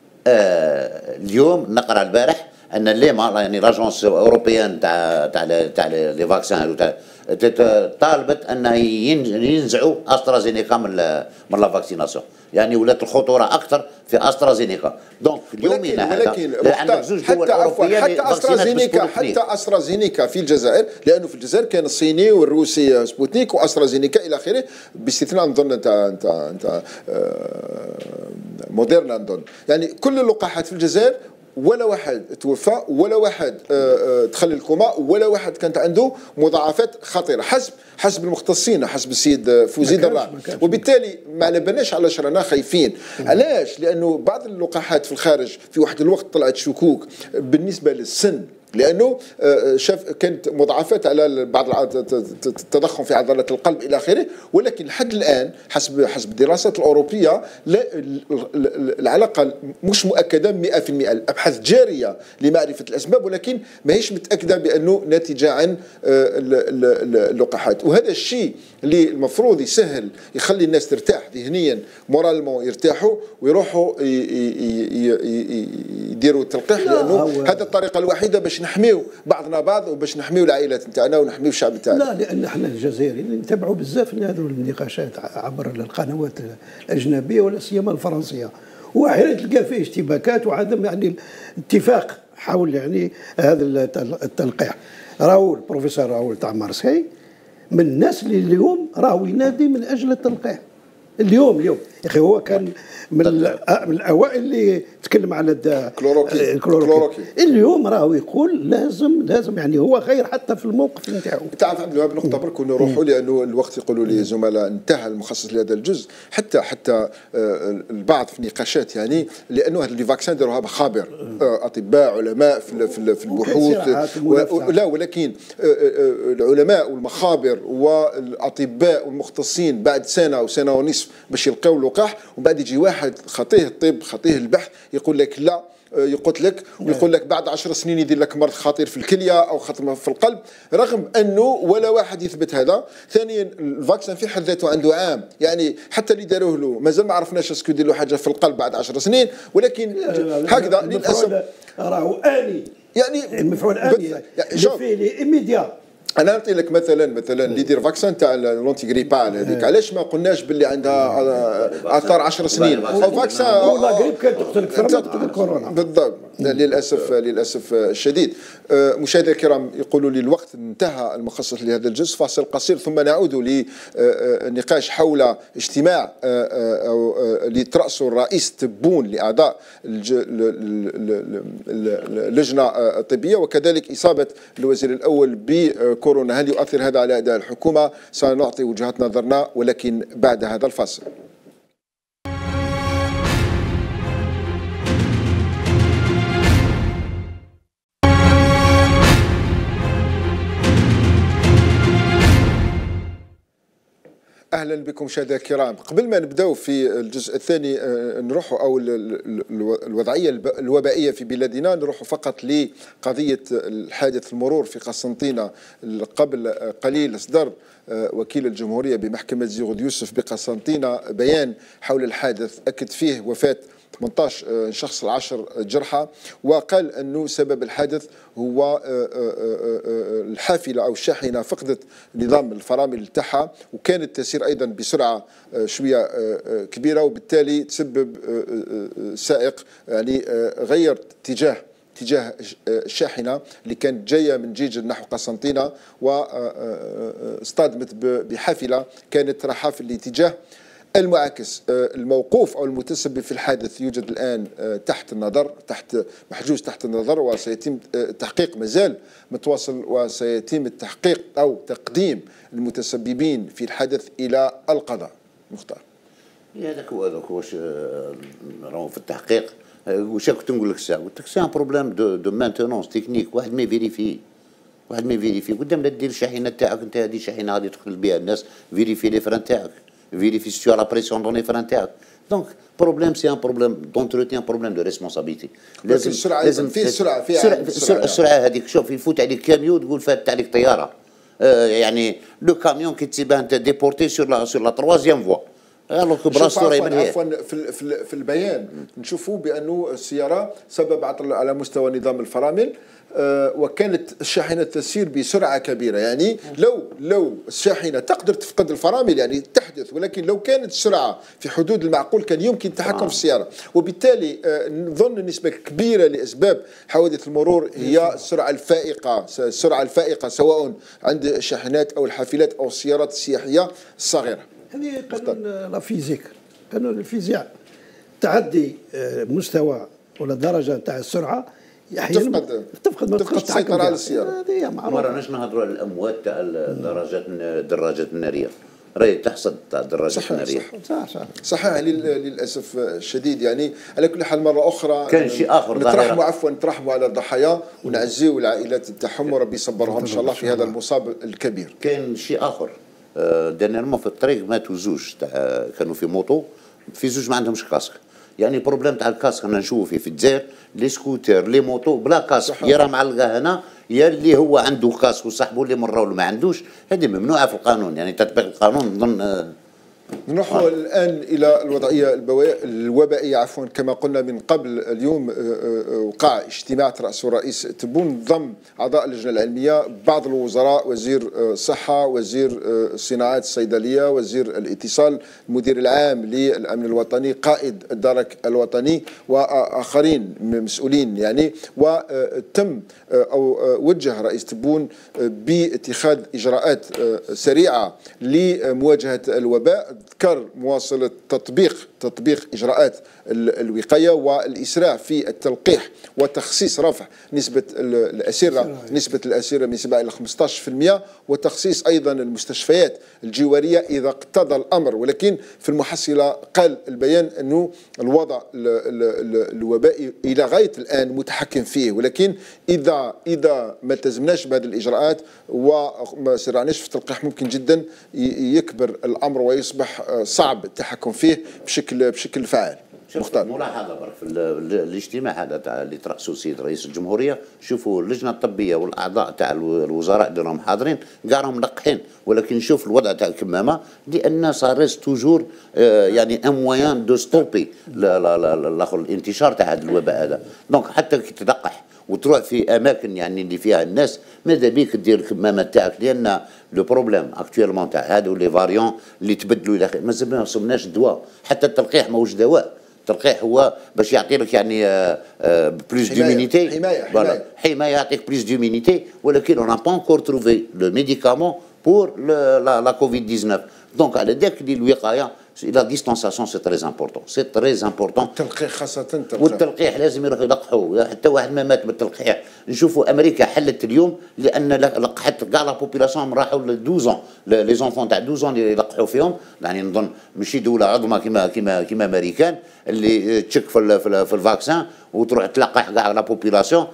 اليوم نقرا البارح ان ليما يعني لاجونس اوروبيان تاع لي فاكسان طالبت ان ينزعوا استرازينيكا من لا فاكسيناسيون، يعني ولات الخطوره اكثر في استرازينيكا. دونك اليومين هذا عندك زوج دول اوروبيه
حتى استرازينيكا في الجزائر، لانه في الجزائر كان الصيني والروسي سبوتنيك واسترازينيكا الى اخره، باستثناء نظن انت موديرنا نظن. يعني كل اللقاحات في الجزائر ولا واحد توفى، ولا واحد دخل الكوما، ولا واحد كانت عنده مضاعفات خطيره حسب المختصين، حسب السيد فوزي دراع. وبالتالي ما على بالناش علاش رانا خايفين. علاش؟ لانه بعض اللقاحات في الخارج في واحد الوقت طلعت شكوك بالنسبه للسن، لانه شاف كانت مضاعفات على بعض التضخم في عضلات القلب الى اخره، ولكن لحد الان حسب الدراسات الاوروبيه لا العلاقه مش مؤكده 100%. الابحاث جاريه لمعرفه الاسباب، ولكن ما هيش متاكده بانه ناتجه عن اللقاحات. وهذا الشيء اللي المفروض يسهل يخلي الناس ترتاح ذهنيا، مورالمون يرتاحوا ويروحوا يديروا التلقيح، لانه هذه الطريقه الوحيده باش نحميو بعضنا بعض وباش نحميو العائلات نتاعنا ونحميو الشعب نتاعنا.
لا، لان احنا الجزائريين نتابعوا بزاف هذو النقاشات عبر القنوات الاجنبيه ولا سيما الفرنسيه، واحيانا تلقى فيه اشتباكات وعدم يعني اتفاق حول يعني هذا التلقيح. راهو البروفيسور راهو تاع مارسي من الناس اللي اليوم راهو ينادي من اجل التلقيح. اليوم يا اخي هو كان من الاوائل اللي تكلم على الكلوروكي. اليوم راهو يقول لازم يعني هو غير حتى في الموقف نتاعو.
تعرف عبد الوهاب نقطه برك ونروحوا، لانه الوقت يقولوا لي زملاء انتهى المخصص لهذا الجزء. حتى البعض في النقاشات يعني، لانه هذا لي فاكسان داروها مخابر اطباء علماء في البحوث لا، ولكن العلماء والمخابر والاطباء والمختصين بعد سنه او سنه ونصف باش يلقاو اللقاح، ومن بعد يجي واحد خطيه الطب خطيه البحث يقول لك لا، يقتلك ويقول لك بعد 10 سنين يدير لك مرض خطير في الكليه او خطر في القلب، رغم انه ولا واحد يثبت هذا. ثانيا الفاكسين في حد ذاته عنده عام، يعني حتى اللي داروه له مازال ما عرفناش اسكو يدير له حاجه في القلب بعد 10 سنين، ولكن هكذا للاسف
راهو اني، يعني المفعول اني فيه ايميديا.
انا نعطي لك مثلا اللي يدير فاكسان تاع لونتي غريبال هذيك، علاش ما قلناش باللي عندها اثار 10 سنين او فاكسان
والله غريب كانت تقتل اكثر من تقتل كورونا
بالضبط. للاسف الشديد. مشاهدينا الكرام، يقولوا لي الوقت انتهى المخصص لهذا الجزء. فاصل قصير ثم نعود لنقاش حول اجتماع اللي ترأسه الرئيس تبون لاعضاء اللجنه الطبيه، وكذلك اصابه الوزير الاول بكورونا. هل يؤثر هذا على اداء الحكومه؟ سنعطي وجهات نظرنا، ولكن بعد هذا الفاصل. اهلا بكم مشاهدينا الكرام. قبل ما نبداو في الجزء الثاني نروحوا او الوضعيه الوبائيه في بلادنا، نروحوا فقط لقضيه الحادث المرور في قسنطينه. قبل قليل اصدر وكيل الجمهوريه بمحكمه زيغود يوسف بقسنطينه بيان حول الحادث، اكد فيه وفاه 18 شخص 10 جرحى، وقال أنه سبب الحادث هو الحافلة أو الشاحنة فقدت نظام الفرامل تاعها، وكانت تسير أيضا بسرعة شوية كبيرة، وبالتالي تسبب السائق يعني غير اتجاه الشاحنة اللي كانت جاية من جيجل نحو قسنطينة، واصطدمت بحافلة كانت رايحة في الاتجاه المعاكس. الموقوف أو المتسبب في الحادث يوجد الآن تحت النظر، محجوز تحت النظر، وسيتم التحقيق، مازال متواصل، وسيتم التحقيق أو تقديم المتسببين في الحادث إلى القضاء. مختار.
هذاك واش راهو في التحقيق. واش كنت نقول لك الساعه؟ قلت لك سي ان بروبليم دو مانتونونس تكنيك، واحد ما يفيريفي قدام لا دير الشاحنه تاعك انت، هذه شاحنه غادي تدخل بها الناس، فيريفي لي فران تاعك، vérifie si tu as la pression dans les freins تاعك. دونك بروبليم سي ان بروبليم دونتروتيان، بروبليم دو ريسبونسابيلتي.
لازم فيه السرعه،
السرعه هذيك. شوف يفوت عليك كاميون تقول فات عليك طياره، يعني لو كاميون كي تسيبه انت ديبورتي سور لا تروازيام فوا، الوغ براسو راهي من هي.
عفوا في البيان نشوفوا بانه السياره سبب عطل على مستوى نظام الفرامل، وكانت الشاحنة تسير بسرعة كبيرة. يعني لو الشاحنة تقدر تفقد الفرامل يعني تحدث، ولكن لو كانت السرعة في حدود المعقول كان يمكن التحكم في السيارة. وبالتالي نظن نسبة كبيرة لأسباب حوادث المرور هي السرعة الفائقة سواء عند الشاحنات أو الحافلات أو السيارات السياحية الصغيرة.
هذه قانون لا فيزيك، قانون الفيزياء، تعدي مستوى ولا الدرجه تاع السرعه احيانا تفقد
السيطره على السياره.
هذه معروفه.
ما راناش نهضروا على الاموات تاع الدراجات الناريه، راهي تحصد تاع الدراجات الناريه.
صحيح للاسف الشديد. يعني على كل حال مره اخرى
كان شيء اخر
نترحموا على الضحايا ونعزيوا العائلات تاعهم وربي يصبرهم ان شاء الله في هذا المصاب الكبير.
كان شيء اخر دانيرمون في الطريق ماتوا زوج كانوا في موطو، في زوج ما عندهمش كاسك. يعني البروبليم تاع الكاسك انا نشوفه في الجزائر، لي سكوتر لي موطو بلا كاسك، يا راه معلقه هنا يا اللي هو عنده كاسك وصاحبه اللي مره ولا ما عندوش، هذه ممنوعه في القانون. يعني تطبيق القانون نظن.
نروح الآن إلى الوضعية الوبائية كما قلنا من قبل. اليوم وقع اجتماع رأسه الرئيس تبون ضم أعضاء اللجنة العلمية بعض الوزراء، وزير الصحة، وزير الصناعات الصيدلية، وزير الاتصال، المدير العام للأمن الوطني، قائد الدرك الوطني وآخرين مسؤولين. يعني وتم أو وجه رئيس تبون باتخاذ إجراءات سريعة لمواجهة الوباء. ذكر مواصلة تطبيق إجراءات الوقاية والإسراع في التلقيح وتخصيص رفع نسبة الأسرة من 7 إلى 15%، وتخصيص أيضا المستشفيات الجوارية إذا اقتضى الأمر. ولكن في المحصلة قال البيان أنه الوضع الوبائي إلى غاية الآن متحكم فيه، ولكن إذا ما التزمناش بهذه الإجراءات وما سرعناش في التلقيح ممكن جدا يكبر الأمر ويصبح صعب التحكم فيه بشكل فعال. مختار
ملاحظه برك في الاجتماع هذا تاع اللي ترأسه السيد رئيس الجمهوريه، شوفوا اللجنه الطبيه والاعضاء تاع الوزراء اللي راهم حاضرين كاع راهم ملقحين، ولكن شوف الوضع تاع الكمامه لان صارت توجور يعني ان موان دو ستوبي الانتشار تاع هذا الوباء هذا. دونك حتى كي تلقح وتروح في اماكن يعني اللي فيها الناس ماذا بيك دير الكمامه تاعك، لان لو بروبليم اكطويلمون تاع هادو لي فاريون اللي تبدلوا الى مازال ما وصلناش الدواء، حتى التلقيح ماهوش دواء. التلقيح هو باش يعطي لك يعني بلوس دومينيتي، حمايه يعطيك بلوس دومينيتي، ولكن اون با انكور تروفي لو ميديكامون بور لا كوفيد 19. دونك على ذاك اللي الوقايه لا ديستانساسيون سي تري امبورطون، سي تري امبورطون.
التلقيح خاصه
والتلقيح لازم يلقحوا، حتى واحد ما مات بالتلقيح. نشوفوا امريكا حلت اليوم لان لقحت كاع لا بوبيلاسيون راحوا ل 12 لي زونفون تاع 12 اللي يلقحوا فيهم. يعني نظن ماشي دوله عظمى كيما امريكان اللي تشك في الفاكسان وتروح تلقح كاع لا بوبيلاسيون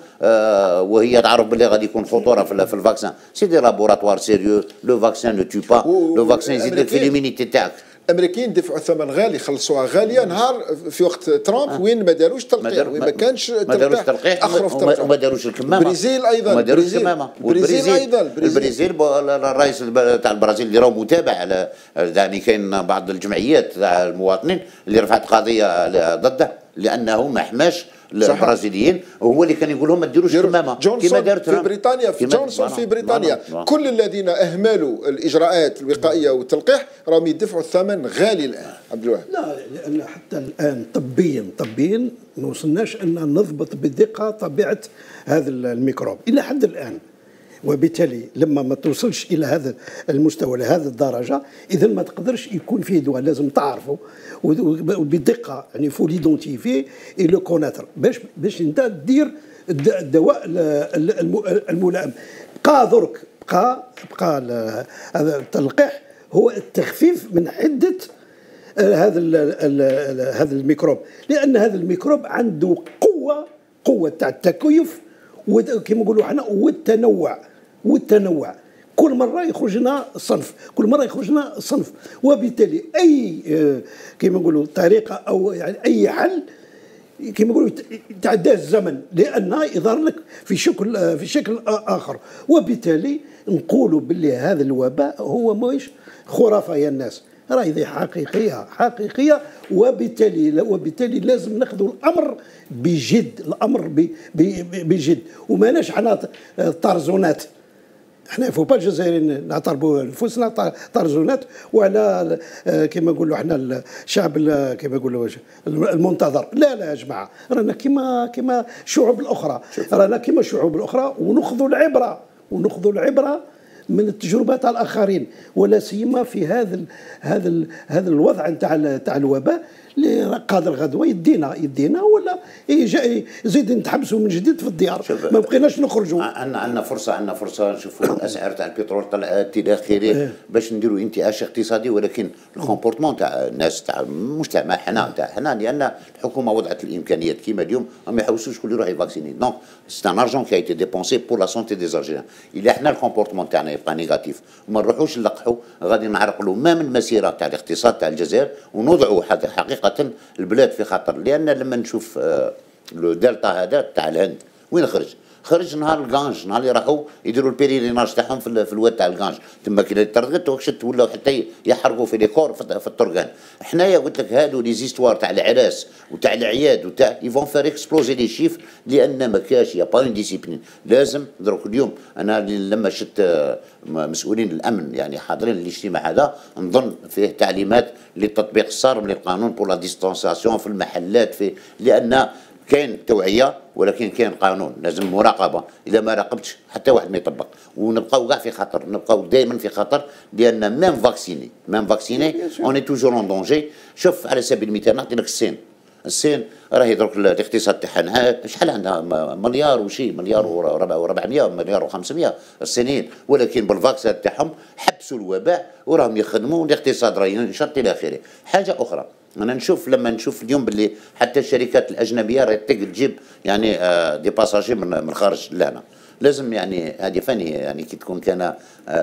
وهي تعرف باللي غادي يكون خطوره في الفاكسان. سي دي لابوراتوار سيريو، لو فاكسان نو تو با، لو فاكسان يزيد لك في ليمينيتي تاعك.
الامريكيين دفعوا ثمن غالي، خلصوها غاليه نهار في وقت ترامب وين ما داروش تلقيح، وين ما كانش
تلقيح وما داروش الكمامه.
البرازيل ايضا
ما داروش الكمامه. البرازيل الرئيس تاع البرازيل اللي راهو متابع على يعني كاين بعض الجمعيات تاع المواطنين اللي رفعت قضيه ضده لانه ما حماش البرازيليين، وهو اللي كان يقول لهم ما ديروش الكمامه كما دارت
في بريطانيا. في جونسون في بريطانيا كل الذين اهملوا الاجراءات الوقائيه والتلقيح راهم يدفعوا الثمن غالي الان. عبد الوهاب
لا، لان حتى الان طبيا ما وصلناش ان نضبط بدقه طبيعه هذا الميكروب الى حد الان، وبالتالي لما ما توصلش الى هذا المستوى لهذه الدرجه اذا ما تقدرش يكون فيه دواء. لازم تعرفه وبدقه، يعني فو ليدونتيفي اي لو كوناتر باش انت دير الدواء الملائم. بقى هذا التلقيح هو التخفيف من حده هذا الميكروب، لان هذا الميكروب عنده قوه تاع التكيف وكما نقولوا احنا والتنوع. كل مره يخرج لنا صنف، وبالتالي اي كما نقولوا طريقه او يعني اي حل كما نقولوا تعدى الزمن لان يظهر لك في شكل اخر. وبالتالي نقولوا باللي هذا الوباء هو ماهيش خرافه يا الناس، راهي حقيقيه، وبالتالي لازم ناخذوا الامر بجد، وماناش حنا طرزونات. احنا فو با الجزائريين نعترفوا نفوسنا طرزونات وعلى كما نقولوا احنا الشعب كما نقولوا المنتظر. لا يا جماعه، رانا كما الشعوب الاخرى، وناخذوا العبره من التجربه تاع الاخرين، ولا سيما في هذا الوضع تاع الوباء اللي قادر غدوه يدينا ولا يزيد نتحبسوا من جديد في الديار، ما بقيناش نخرجوا.
عندنا فرصه نشوفوا الاسعار تاع البترول طلعت الى اخره باش نديروا انتعاش اقتصادي، ولكن الكومبورتمون تاع الناس تاع المجتمع حنا لان الحكومه وضعت الامكانيات كيما اليوم ما يحوسوش كل يروح يفاكسيني. دونك سي ان ارجون كي ايتي ديبونسي بور لا سونتي دي زالجيريان. الا حنا الكومبورتمون تاعنا يبقى نيجاتيف وما نروحوش نلقحوا، غادي نعرقلوا ما من المسيره تاع الاقتصاد تاع الجزائر ونوضعوا حقيقه البلاد في خطر. لان لما نشوف لو دلتا هذا تاع الهند وين خرج نهار الكانج، نهار اللي راحوا يديروا البيريليناج تاعهم في الواد تاع الكانج تما كي ترغت وكشت ولاو حتى يحرقوا في ليكور في الطرقان. حنايا قلت لك هادو لي زيستوار تاع العراس وتاع العياد وتاع يفون فار اكسبلوزي لي شيف، لان ما كاش يا با اون ديسيبلين. لازم دروك اليوم انا لما شفت مسؤولين الامن يعني حاضرين الاجتماع هذا، نظن فيه تعليمات للتطبيق الصارم للقانون بور لا ديستانسياسيون في المحلات، لان كاين توعيه ولكن كاين قانون، لازم مراقبه. اذا ما راقبتش حتى واحد ما يطبق، ونبقاو كاع في خطر، نبقاو دائما في خطر، لان ميم فاكسيني اوني توجور اون دونجي. شوف على سبيل المثال نعطي لك الصين راهي درك الاقتصاد تاعها شحال عندها مليار وشي، مليار و400 مليار و500 الصينيين، ولكن بالفاكسات تاعهم حبسوا الوباء وراهم يخدموا والاقتصاد راه ينشط الى اخره. حاجه اخرى انا لما نشوف اليوم باللي حتى الشركات الاجنبيه راهي تجيب يعني دي باساجي من الخارج لهنا، لازم يعني هذه فني يعني كي تكون كان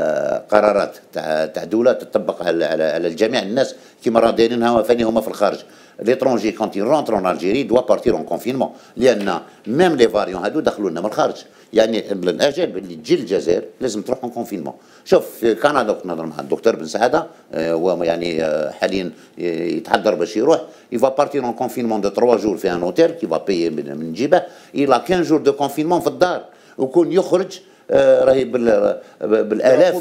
قرارات تاع دوله تطبق على الجميع الناس كيما راه دايرينها فاني هما في الخارج. ليترونجي كونت يرونتر اون الجيري دوا بارتير اون كونفينمون، لان ميم لي فاريون هادو دخلوا لنا من الخارج. يعني الاجانب اللي تجي للجزائر لازم تروح اون كونفينمون. شوف في كندا كنت نهضر مع الدكتور بن سعاده، هو يعني حاليا يتحضر باش يروح، يفا بارتير اون كونفينمون دو 3 جور في ان اوتيل كي فا بايي من جيبه، الى 15 جور دو كونفينمون في الدار، وكون يخرج راهي بالالاف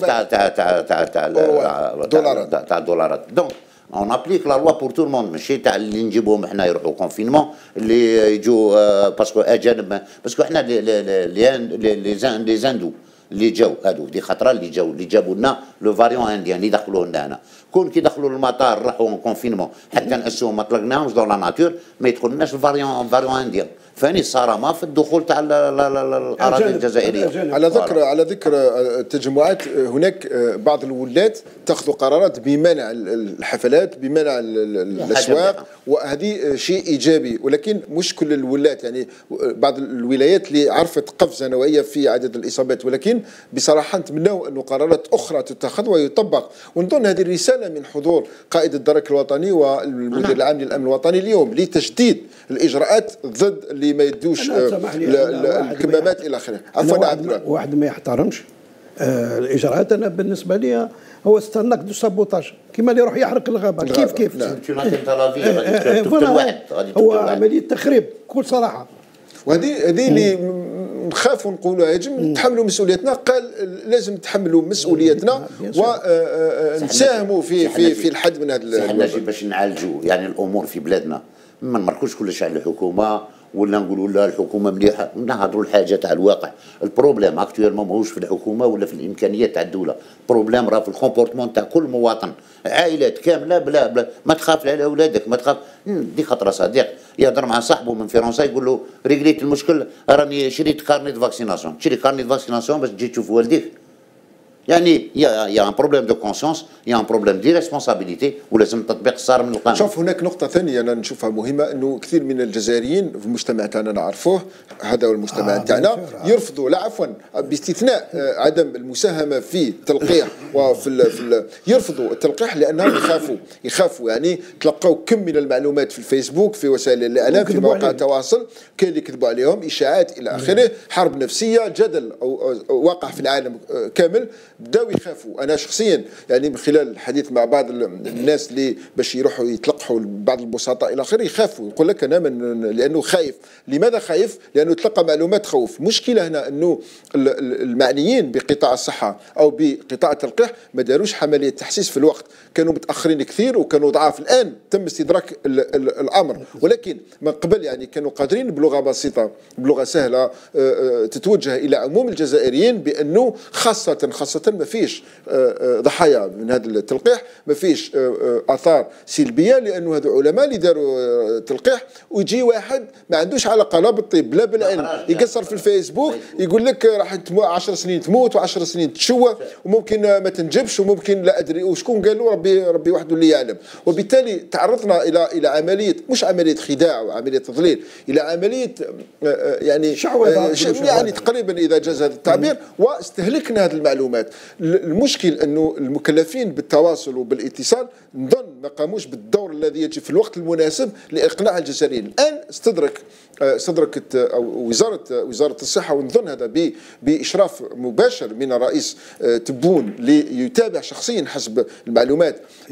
تاع الدولارات. دونك اون ابليك لا لوا بور تو الموند، ماشي تاع اللي نجيبوهم حنا يروحوا كونفينمون اللي يجوا باسكو اجانب، باسكو حنا لي زاندو اللي جاو هادو دي خطره اللي جابوا لنا لو فاريون انديان اللي دخلوا لنا هنا، كون كي دخلوا للمطار راحوا كونفينمون حتى نأسوهم ما طلقناهمش دون لا ناتور ما يدخلناش الفاريون انديان. فاني الصرامه في الدخول تاع الاراضي الجزائريه.
على ذكر التجمعات، هناك بعض الولات تاخذ قرارات بمنع الحفلات، بمنع الاسواق، وهذه شيء ايجابي، ولكن مش كل الولات. يعني بعض الولايات اللي عرفت قفزه نوعيه في عدد الاصابات، ولكن بصراحه نتمنوا انه قرارات اخرى تتخذ ويطبق. ونظن هذه الرساله من حضور قائد الدرك الوطني والمدير العام للامن الوطني اليوم لتشديد الاجراءات ضد اللي ما يدوش الكمامات الى اخره. عفوا عبد الله،
واحد ما يحترمش الاجراءات. انا بالنسبه لي هو ستانك دو سابوتاج كيما اللي يروح يحرق الغابه كيف هو عمليه تخريب بكل صراحه.
وهذه اللي نخافوا نقولوا يجب نتحملوا مسؤوليتنا. قال لازم نتحملوا مسؤوليتنا ونساهموا في الحد من هذا.
حنا باش نعالجوا يعني الامور في بلادنا، ما نمركوش كلش على الحكومه ولا نقولوا لا الحكومه مليحه، نهضروا الحاجه تاع الواقع. البروبليم اكتويلمون ماهوش في الحكومه ولا في الامكانيات تاع الدوله، البروبليم راه في الكومبورتمون تاع كل مواطن. عائلات كامله بلا ما تخاف على اولادك، ما تخاف. دي خطره صديق يهضر مع صاحبه من فرنسا يقول له ريغليت المشكل، راني شريت كارنيت فاكسيناسيون. تشري كارنيت فاكسيناسيون باش تجي تشوف والديك. يعني يا ان بروبليم دو كونسيونس، يا ان بروبليم دي ريسبونسابيلتي، ولازم تطبيق الصارم للقانون.
شوف هناك نقطة ثانية أنا نشوفها مهمة، أنه كثير من الجزائريين في المجتمع تاعنا نعرفوه، هذا هو المجتمع تاعنا، يرفضوا لا عفوا باستثناء عدم المساهمة في التلقيح وفي يرفضوا التلقيح لأنهم يخافوا يعني تلقوا كم من المعلومات في الفيسبوك، في وسائل الإعلام، في مواقع التواصل، كاين اللي يكذبوا عليهم، إشاعات إلى آخره، حرب نفسية، جدل واقع في العالم كامل. بداو يخافوا. انا شخصيا يعني من خلال الحديث مع بعض الناس اللي باش يروحوا يتلقحوا بعض البسطاء الى اخره، يخافوا. يقول لك انا لانه خايف. لماذا خايف؟ لانه تلقى معلومات تخوف. مشكله هنا انه المعنيين بقطاع الصحه او بقطاع التلقيح ما داروش عمليه تحسيس في الوقت، كانوا متاخرين كثير وكانوا ضعاف. الان تم استدراك الامر، ولكن من قبل يعني كانوا قادرين بلغه بسيطه بلغه سهله تتوجه الى عموم الجزائريين بانه خاصه ما فيش ضحايا من هذا التلقيح، ما فيش اثار سلبيه، لانه هذو علماء اللي داروا تلقيح. ويجي واحد ما عندوش علاقه لا بالطب لا بالعلم يقصر في الفيسبوك يقول لك راح 10 سنين تموت و10 سنين تشوه وممكن ما تنجبش وممكن لا ادري وشكون قال له، ربي وحده اللي يعلم. وبالتالي تعرضنا الى عمليه، مش عمليه خداع وعمليه تضليل، الى عمليه يعني تقريبا اذا جاز هذا التعبير، واستهلكنا هذه المعلومات. المشكل انه المكلفين بالتواصل وبالاتصال نظن ما قاموش بالدور الذي يجب في الوقت المناسب لاقناع الجزائريين. الان استدركت او وزاره الصحه، ونظن هذا باشراف مباشر من الرئيس تبون ليتابع شخصيا حسب المعلومات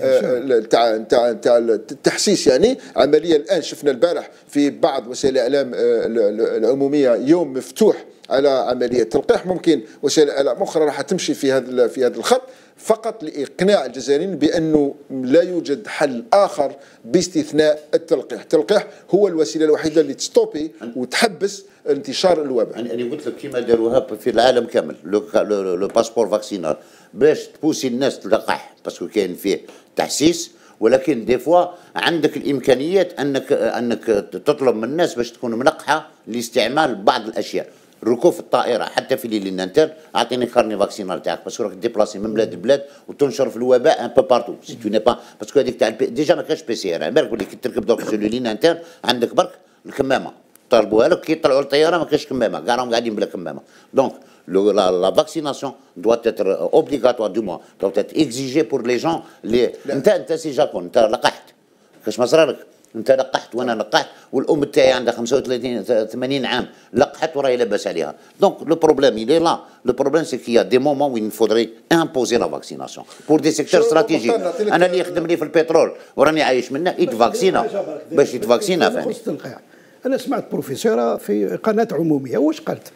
تاع التحسيس. يعني عمليه الان شفنا البارح في بعض وسائل الاعلام العموميه يوم مفتوح على عمليه تلقيح. ممكن وسائل اعلام اخرى راح تمشي في هذا الخط فقط لاقناع الجزائريين بانه لا يوجد حل اخر باستثناء التلقيح. التلقيح هو الوسيله الوحيده اللي تستوبي وتحبس انتشار الوباء.
انا قلت لك كيما داروها في العالم كامل، لو باسبور فاكسينال باش تبوسي الناس تلقح، باسكو كاين فيه تحسيس. ولكن دي فوا عندك الامكانيات انك تطلب من الناس باش تكون منقحه لاستعمال بعض الاشياء. ركوب في الطائره حتى في ليل الانتر، اعطيني كارني فاكسينال تاعك باسكو راك ديبلاسي من بلاد لبلاد وتنشر في الوباء ان بو بارتو. سي تو ني با باسكو هذيك تاع ديجا ما كاش بي سي ار. على بالك كي تركب دوك في ليل انتر عندك برك الكمامه طلبوها لك، كي يطلعوا الطياره ما كاش كمامه، كاع راهم قاعدين بلا كمامه. دونك la vaccination doit être obligatoire, du moins doit être exigée pour les gens. انت سي جاكون، انت لقحت كاش ما صرالك، انت لقحت وانا لقحت، والام تاعي عندها 35 80 عام لقحت وراهي لاباس عليها. دونك لو بروبليم il est là. Le problème c'est qu'il y a des moments où il faudrait imposer la vaccination pour des secteurs stratégiques. انا اللي يخدم لي في البترول وراني عايش منه يتفاكسينا باش يتفاكسينا. فهمت؟
انا سمعت بروفيسوره في قناه عموميه واش قالت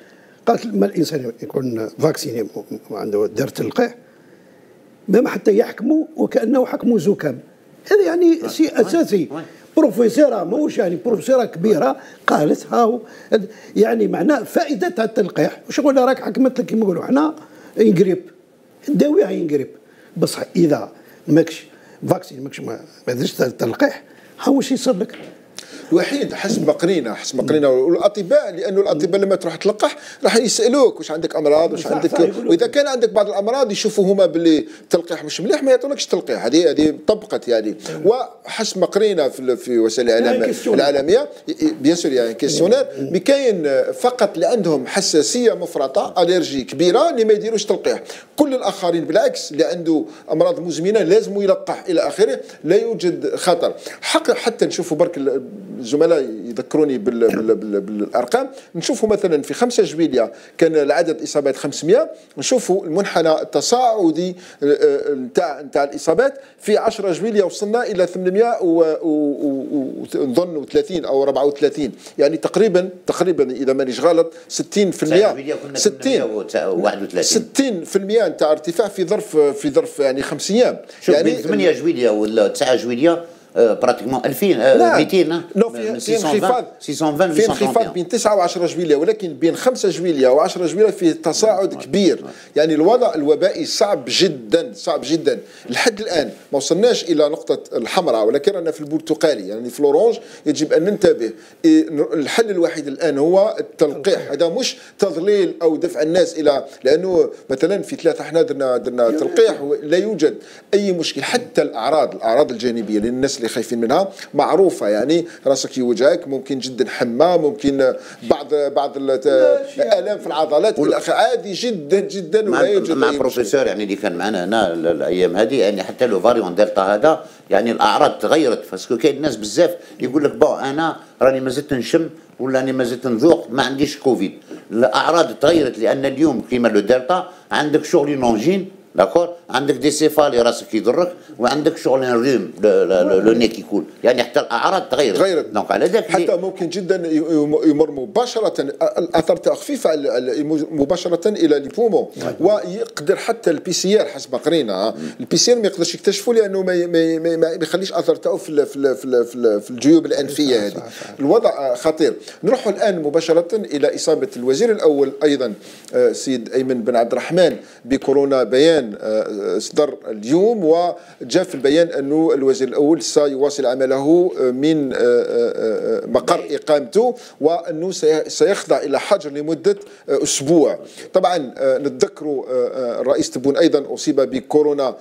ما الانسان يكون فاكسيني عنده دار تلقيح ما حتى يحكموا وكانه حكموا زكام. هذا يعني شيء اساسي. بروفيسوره ماهوش يعني بروفيسوره كبيره قالت هاو يعني معناه فائده تاع التلقيح. وشغل راك حكمت لك كيما نقولوا حنا ينقريب داويها ينقريب، بصح اذا ماكش فاكسين ماكش ما درتش التلقيح ها واش يصير لك؟
الوحيد حسب ما قرينا والاطباء، لانه الاطباء لما تروح تلقح راح يسالوك واش عندك امراض واش عندك، واذا كان عندك بعض الامراض يشوفوا هما باللي التلقيح مش مليح ما يعطونكش تلقيح. هذه طبقت يعني. وحسب ما قرينا في وسائل الاعلام العالميه بيان سور يعني كيسيونير كاين فقط اللي عندهم حساسيه مفرطه الرجي كبيره اللي ما يديروش تلقيح. كل الاخرين بالعكس اللي عنده امراض مزمنه لازم يلقح الى اخره، لا يوجد خطر. حتى نشوفوا برك الزملاء يذكروني بالارقام، نشوفوا مثلا في 5 جويلية كان العدد الاصابات 500، نشوفوا المنحنى التصاعدي نتاع الاصابات في 10 جويلية وصلنا الى 830 او 34. يعني تقريبا اذا مانيش غلط 60% 60% نتاع ارتفاع في ظرف يعني 5 ايام.
يعني 8 جويلية ولا 9 جويلية براتيكمون 2200.
في انخفاض بين 9 و10 جويلية، ولكن بين 5 جويلية و10 جويلية في تصاعد كبير. يعني الوضع الوبائي صعب جدا لحد الان. ما وصلناش الى نقطة الحمراء ولكن رانا في البرتقالي، يعني في الاورانج. يجب ان ننتبه. الحل الوحيد الان هو التلقيح. هذا مش تضليل او دفع الناس الى، لانه مثلا في 3 احنا درنا تلقيح لا يوجد اي مشكل. حتى الاعراض الجانبية للناس اللي خايفين منها معروفه، يعني راسك يوجعك، ممكن جدا حمى، ممكن بعض الالام في العضلات الى اخره، عادي جدا ولا يوجد
مع بروفيسور يعني اللي كان معنا هنا الايام هذه. يعني حتى لو فاريون دلتا هذا يعني الاعراض تغيرت، باسكو كاين ناس بزاف يقول لك انا راني ما زلت نشم ولا راني ما زلت نذوق ما عنديش كوفيد. الاعراض تغيرت لان اليوم كيما لو دلتا عندك شغل لونجين داكور، عندك دي سيفالي راسك يضرك، وعندك شغل الريم لو نيك يكون، يعني حتى الاعراض تغيرت. دونك على ذاك
حتى ممكن جدا يمر مباشره الاثار تاعو خفيفه مباشره الى لي بومون، ويقدر حتى البي سي ار حسب ما قرينا البي سي ار ما يقدرش يكتشفوا لانه ما يخليش اثر تاعو في الجيوب الانفيه هذه. الوضع خطير. نروح الان مباشره الى اصابه الوزير الاول ايضا سيد ايمن بن عبد الرحمن بكورونا. بيان صدر اليوم وجاء في البيان أنه الوزير الأول سيواصل عمله من مقر إقامته، وأنه سيخضع إلى حجر لمدة أسبوع. طبعا نتذكروا الرئيس تبون أيضا أصيب بكورونا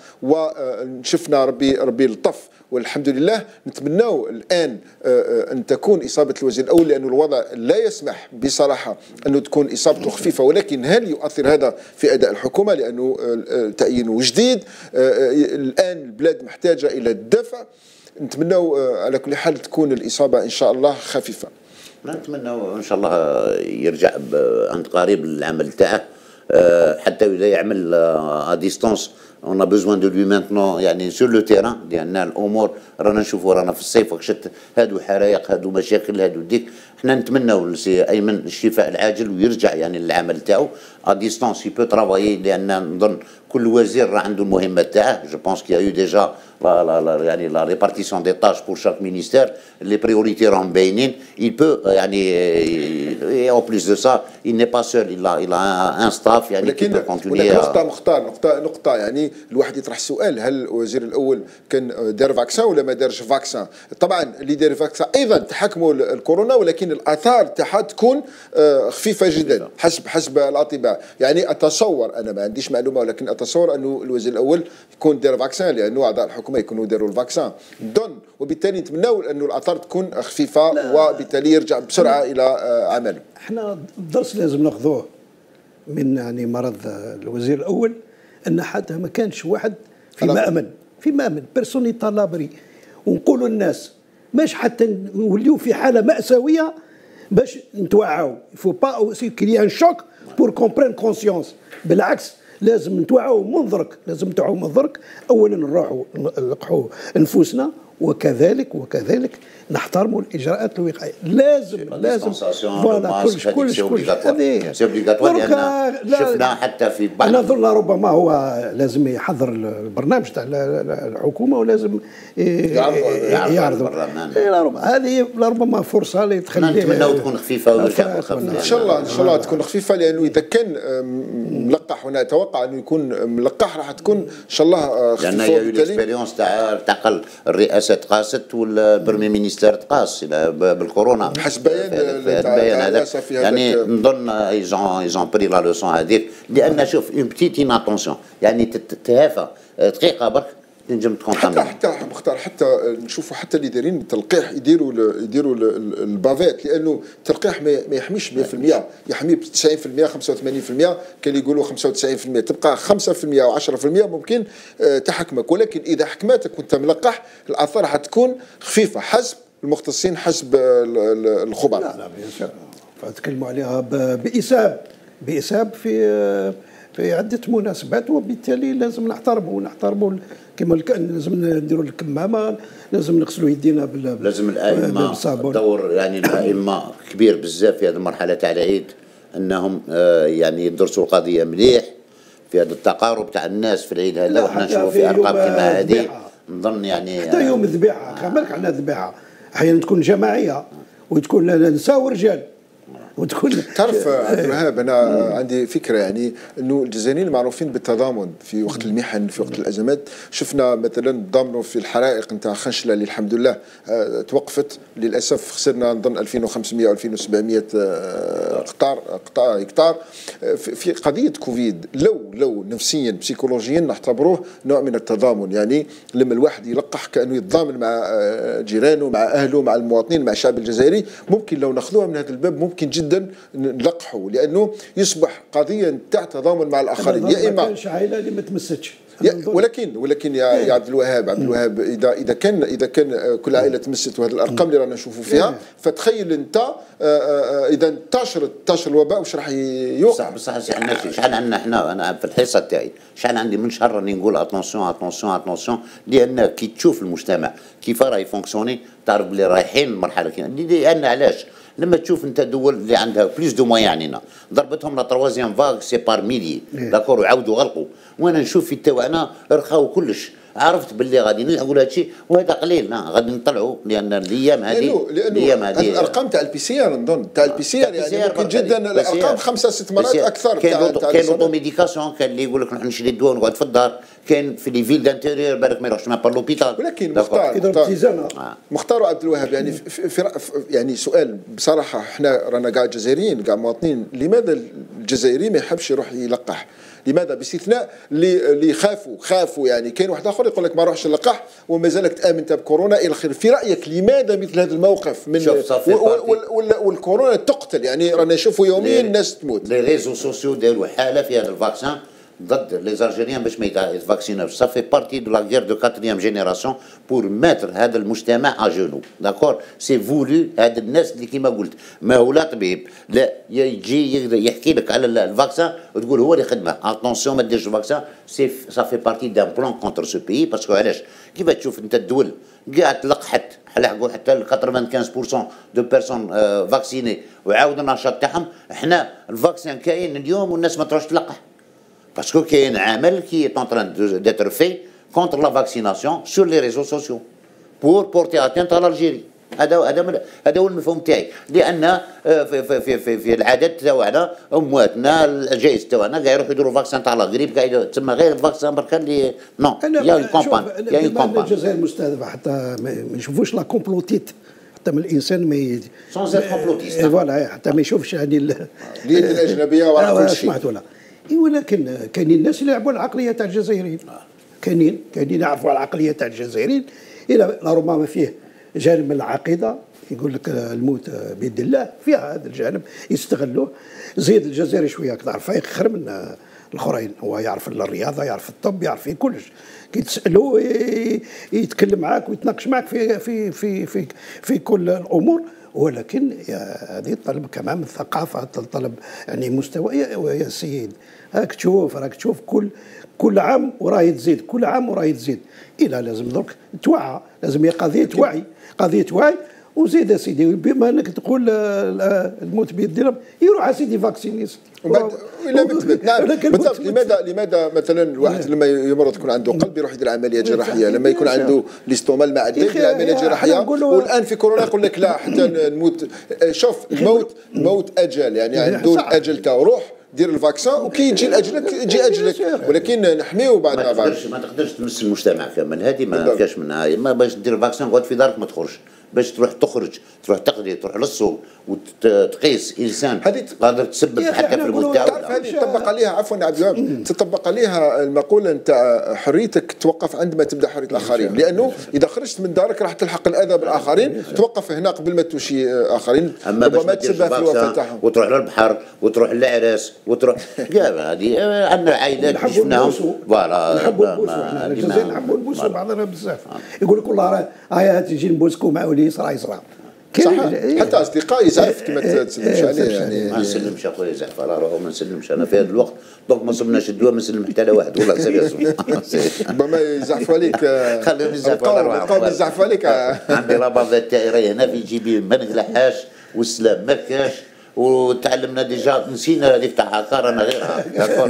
وشفنا ربي لطف والحمد لله. نتمناو الآن أن تكون إصابة الوزير الأول، لأن الوضع لا يسمح بصراحة أنه تكون إصابته خفيفة، ولكن هل يؤثر هذا في أداء الحكومة؟ لأنه تعيينه جديد. الآن البلاد محتاجة إلى الدفع. نتمناو على كل حال تكون الإصابة إن شاء الله خفيفة.
نتمناو إن شاء الله يرجع عند قريب العمل تاعه، حتى إذا يعمل à distance. On a besoin de lui maintenant يعني sur le terrain، لأن الأمور رانا نشوفوا رانا في الصيف وكشت هادو حرايق هادو مشاكل هادو ديك. احنا نتمناو لسي أيمن الشفاء العاجل ويرجع يعني للعمل تاعو à distance. يبو ترافايي، لأن نظن كل وزير راه عنده المهمة تاعه. جو بونس كي يو ديجا يعني لا ريبارتيسيون دي تاش بور شاك مينيستير، لي بريوريتي راهم باينين. il peut يعني en plus de ça il n'est pas seul، il a un staff يعني qui peut continuer.
نقطة يعني الواحد يطرح السؤال، هل الوزير الأول كان دار فاكسان ولا ما دارش فاكسان؟ طبعا اللي دار فاكسان أيضا تحكموا الكورونا، ولكن الآثار تاعها تكون خفيفة جدا حسب الأطباء. يعني أتصور، أنا ما عنديش معلومة، ولكن أتصور أنه الوزير الأول يكون دار فاكسان، لأنه أعضاء الحكومة يكونوا داروا الفاكسان وبالتالي نتمناو أنه الآثار تكون خفيفة وبالتالي يرجع بسرعة إلى عمله.
احنا الدرس لازم ناخذوه من يعني مرض الوزير الأول، أن حتى ما كانش واحد في مأمن بيرسوني طلابري، ونقولوا الناس باش حتى نوليو في حالة مأساوية باش نتوعاو. فو با اوسي كري ان شوك بور كومبرين كونسيونس. بالعكس لازم نتوعاو من درك. اولا نروحوا نلقحوا نفوسنا، وكذلك نحترموا الاجراءات الوقائيه. لازم
فوالا كلش هذه شفنا حتى في بعض.
انا اظن ربما هو لازم يحضر البرنامج تاع الحكومه، ولازم يعرض هذه ربما فرصه اللي تخلي.
نتمنى تكون خفيفه ويرجع
ان شاء الله تكون خفيفه، لانه اذا كان ملقح، هنا اتوقع انه يكون ملقح، راح تكون ان شاء الله خفيفه.
لان هي الاكسبيريونس تاع تعقل الرئاسه تقاست والبرمي مينيستير تقاس بالكورونا
حسب
بيان هذا. يعني نظن ايزون بري لا لوسون هذيك، لان شوف اون بتيت اناتونسيون يعني تهافى دقيقه برك تنجم تكونتامين.
حتى مختار، حتى نشوفوا حتى اللي دايرين التلقيح يديروا البافيت، لانه التلقيح ما يحميش 100%، يحمي ب 90% 85%. كان يقولوا 95%، تبقى 5% او 10% ممكن تحكمك، ولكن اذا حكمتك وانت ملقح الآثار حتكون خفيفة حسب المختصين، حسب الخبراء.
لا بيان سور فتكلموا عليها بإساب في عدة مناسبات، وبالتالي لازم نحترموا كما لازم نديروا الكمامة، لازم نغسلوا يدينا
لازم الأئمة دور، يعني الأئمة كبير بزاف في هذه المرحلة تاع العيد، أنهم يعني يدرسوا القضية مليح في هذا التقارب تاع الناس في العيد هذا. وحنا نشوفوا في أرقام كما هذه نظن يعني
حتى يوم الذبيحة، خبرك عن الذبيحة أحيانا تكون جماعية وتكون نساء ورجال وتكون.
تعرف عبد الوهاب، أنا عندي فكرة يعني أنه الجزائريين معروفين بالتضامن في وقت المحن، في وقت الأزمات. شفنا مثلا تضامنوا في الحرائق نتاع خنشلة اللي الحمد لله توقفت. للأسف خسرنا نظن 2500 أو 2700 هكتار في قضية كوفيد. لو نفسيا بسيكولوجيا نعتبروه نوع من التضامن، يعني لما الواحد يلقح كأنه يتضامن مع جيرانه، مع أهله، مع المواطنين، مع الشعب الجزائري. ممكن لو ناخذوها من هذا الباب ممكن جدا نلقحوا، لانه يصبح قضيه تاع تضامن مع الاخرين. يا اما
ما كانش عائله اللي ما تمستش
ولكن يا عبد الوهاب اذا كان كل عائله تمست وهذه الارقام اللي رانا نشوفوا فيها، فتخيل انت اذا انتشر الوباء واش راح يوقع.
بصح شحال عندنا احنا، انا في الحصه تاعي شحال عندي من شهر راني نقول اتونسيون، لان كي تشوف المجتمع كيف راه يفونكسيوني تعرف بلي رايحين لمرحله لان علاش؟ لما تشوف انت دول اللي عندها بليس دو موان عنينا ضربتهم لا تروازيام فاغ سي بار ميلي داكور وعاودوا غلقوا، وانا نشوف في تاعنا رخاو كلش، عرفت باللي غادي نلحقوا لهذا الشيء وهذا قليل، غادي نطلعوا لان الايام هذه
الارقام تاع البي سي ار نظن تاع البي سي ار يعني ممكن جدا الارقام 5-6 مرات اكثر.
كاين لوطوميديكاسيون، كان اللي يقول لك نروح نشري الدواء ونقعد في الدار، كاين في لي فيل دانتيريور بالك ما يروحش ما بار لوبيتال.
ولكن مختار عبد الوهاب يعني يعني سؤال بصراحه، احنا رانا كاع جزائريين كاع مواطنين، لماذا الجزائري ما يحبش يروح يلقح؟ لماذا؟ باستثناء اللي خافوا يعني كاين واحد اخر يقول لك ما روحش نلقح وما زالك تامن انت بكورونا الى اخره. في رايك لماذا مثل هذا الموقف من والكورونا تقتل؟ يعني رانا نشوفوا يوميا الناس تموت.
لي ريزو سوسيو داروا حاله في هذا الفاكسان ضد لي زالجيريان باش ما يتفاكسيناوش. سا في بارتي دو لا غير دو كاتريام جينيراسيون بور ماتر هذا المجتمع ا جونو، داكور سي فولو. هاد الناس اللي كيما قلت ما هو لا طبيب لا يجي يحكي لك على الفاكسان وتقول هو اللي خدمه اتونسيون ما ديرش الفاكسان، سي سا في بارتي دان بلان كونتر سو بيي. باسكو علاش؟ كيف تشوف انت الدول كاع تلقحت حتى 95% دو بيرسون فاكسيني وعاود النشاط تاعهم. احنا الفاكسين كاين اليوم والناس ما تروحش تلقح باسكو كاين عمل كي est en train d'être fait contre la vaccination sur les réseaux sociaux pour porter atteinte à l'Algérie. هذا هو المفهوم تاعي، لان في العادات تاعنا امواتنا الجيش تاعنا كاع يروحوا يديروا فاكسان تاع لا غريب، كاع تسمى غير الفاكسان برك اللي نو يا اون كومبان.
الجزائر مستهدفه حتى ما يشوفوش لا كومبلوتيت، حتى من الانسان ما
سون كومبلوتيست
فوالا حتى ما يشوفش يعني
اليد الاجنبيه ورا كل شيء.
ولكن كاينين الناس اللي يلعبوا العقليه تاع الجزائريين، كاينين يعرفوا العقليه تاع الجزائريين. الى ربما فيه جانب من العقيده يقول لك الموت بيد الله، فيها هذا الجانب يستغلوه. زيد الجزائري شويه اكثر فايق خير من الاخرين، هو يعرف الرياضه، يعرف الطب، يعرف في كلش. كي تسالو يتكلم معك ويتناقش معك في كل الامور. ولكن هذه طلب كمان من الثقافه، طلب يعني مستوى. يا سيد راك تشوف كل عام وراه تزيد، كل عام وراه تزيد. إلا لازم درك توعى، لازم هي قضيه وعي. وزيد سيدي بما انك تقول الموت بيد الله، يروح سيدي فاكسينيس
الا مثبت. نعم بالضبط. لماذا مثلا الواحد لما يمرض يكون عنده قلب يروح يدير عمليه جراحيه، لما يكون عنده الاستوما المعدي يدير عمليه جراحيه، والان في كورونا يقول لك لا حتى نموت. شوف الموت اجل، يعني عنده الاجل تاعو، روح دير الفاكسان وكي يجي اجلك يجي اجلك، ولكن نحميو بعدنا.
ما تقدرش تمس المجتمع كامل، هذه ما كاش منها. ما باش دير الفاكسان قعد في دارك ما تخرجش، باش تخرج تروح تقضي، تروح للسوق وتقيس انسان قادر تسبب حتى في الموت تاعو.
تعرف هذه تطبق عليها، عفوا عبد الوهاب، تطبق عليها المقوله نتاع حريتك توقف عندما تبدا حريه الاخرين، لانه اذا خرجت من دارك راح تلحق الاذى بالاخرين، توقف هنا قبل ما توشي اخرين، ربما تسبب في الوفاه تاعهم.
وتروح للبحر وتروح للعراس وتروح هذه عندنا عائلات شفناهم. فوالا
نحبوا نبوسوا، احنا الجزائر نحبوا نبوسوا بعضنا بزاف. يقول لك والله راه تجي نبوسكوا مع ولي يصرى
صح. حتى اصدقائي زعف كما تسلمش عليه، يعني
ما نسلمش اخويا زعف على روحه، ما نسلمش انا في هذا الوقت دونك ما صبناش الدواء، ما نسلم حتى على واحد والله سيريوس.
ربما يزعفوا عليك،
خليهم يزعفوا على روحهم.
يزعفوا عليك.
عندي رابطه تائريه هنا في جيبي ما نقلعهاش، والسلام ما كاش، وتعلمنا ديجا نسينا هذيك تاع عقار انا غيرها.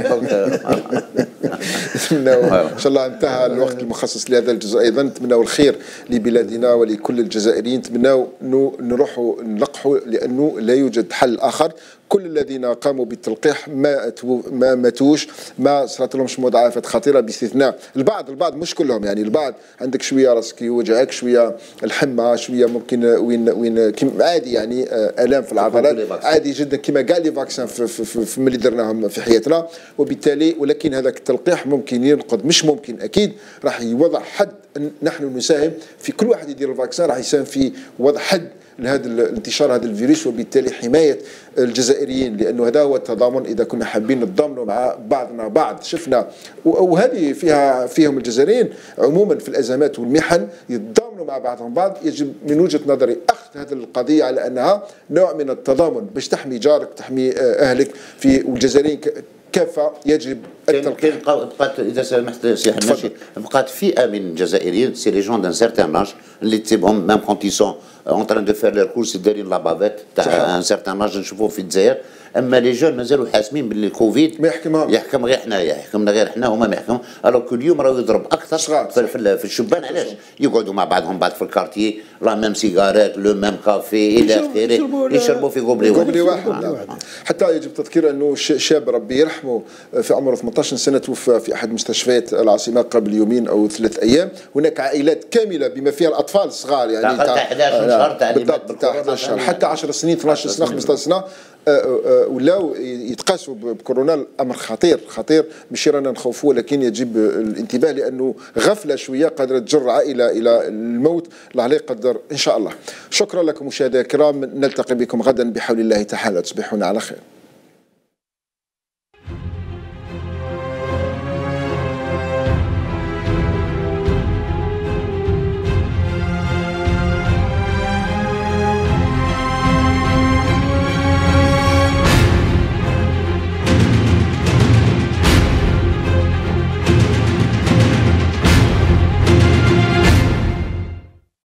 ان شاء الله انتهى الوقت المخصص لهذا الجزء. ايضا نتمناو الخير لبلادنا ولكل الجزائريين، نتمناو نروحوا نلقحوا لانه لا يوجد حل اخر. كل الذين قاموا بالتلقيح ما ماتوش، ما صارت لهمش مضاعفات خطيره باستثناء البعض مش كلهم، يعني البعض عندك شويه راسك يوجعك، شويه الحمى، شويه ممكن وين عادي، يعني الام في العضلات عادي جدا كما كاع لي فاكسان في ملي درناهم في حياتنا. وبالتالي ولكن هذاك التلقيح ممكن ينقذ، مش ممكن اكيد راح يوضع حد. نحن نساهم في كل واحد يدير الفاكسان، راح يساهم في وضع حد لهذا الانتشار هذا الفيروس، وبالتالي حماية الجزائريين، لأنه هذا هو التضامن. إذا كنا حابين نتضامنوا مع بعضنا بعض، شفنا وهذه فيهم الجزائريين عموما في الأزمات والمحن يتضامنوا مع بعضهم بعض. يجب من وجهة نظري أخذ هذه القضية على أنها نوع من التضامن باش تحمي جارك تحمي أهلك. والجزائريين كافة يجب
بقات اذا سمحت سي حناشي، بقات فئه من الجزائريين سي لي جون دان سيرتان اج اللي تسيبهم ميم كونت يسون اون تران دو فير لير كورس دايرين لا بافيت تاع ان سيرتان اج نشوفوه في الجزائر. اما لي جون مازالوا حاسمين باللي الكوفيد
ما
يحكم غير حنايا، يحكمنا غير حنا هما ما يحكموا. الوغ كل يوم راهو يضرب اكثر في الشبان. علاش؟ يقعدوا مع بعضهم بعد في الكارتيي لا ميم سيجارات لو ميم كافي الى اخره، يشربوا في قبلي
واحد. حتى يجب تذكير انه شاب ربي يرحمه في عمره 18 سنه توفى في احد مستشفيات العاصمه قبل يومين او 3 ايام. هناك عائلات كامله بما فيها الاطفال الصغار يعني
تاع 11 شهر
بالضبط، 11 شهر حتى 10 سنين 12 سنه 15 سنه ولاو يتقاسوا بكورونا. الامر خطير مش رانا نخوفوه، ولكن يجب الانتباه لانه غفله شويه قادره تجر عائله الى الموت، الله لا يقدر ان شاء الله. شكرا لكم مشاهدينا الكرام، نلتقي بكم غدا بحول الله تعالى، تصبحون على خير.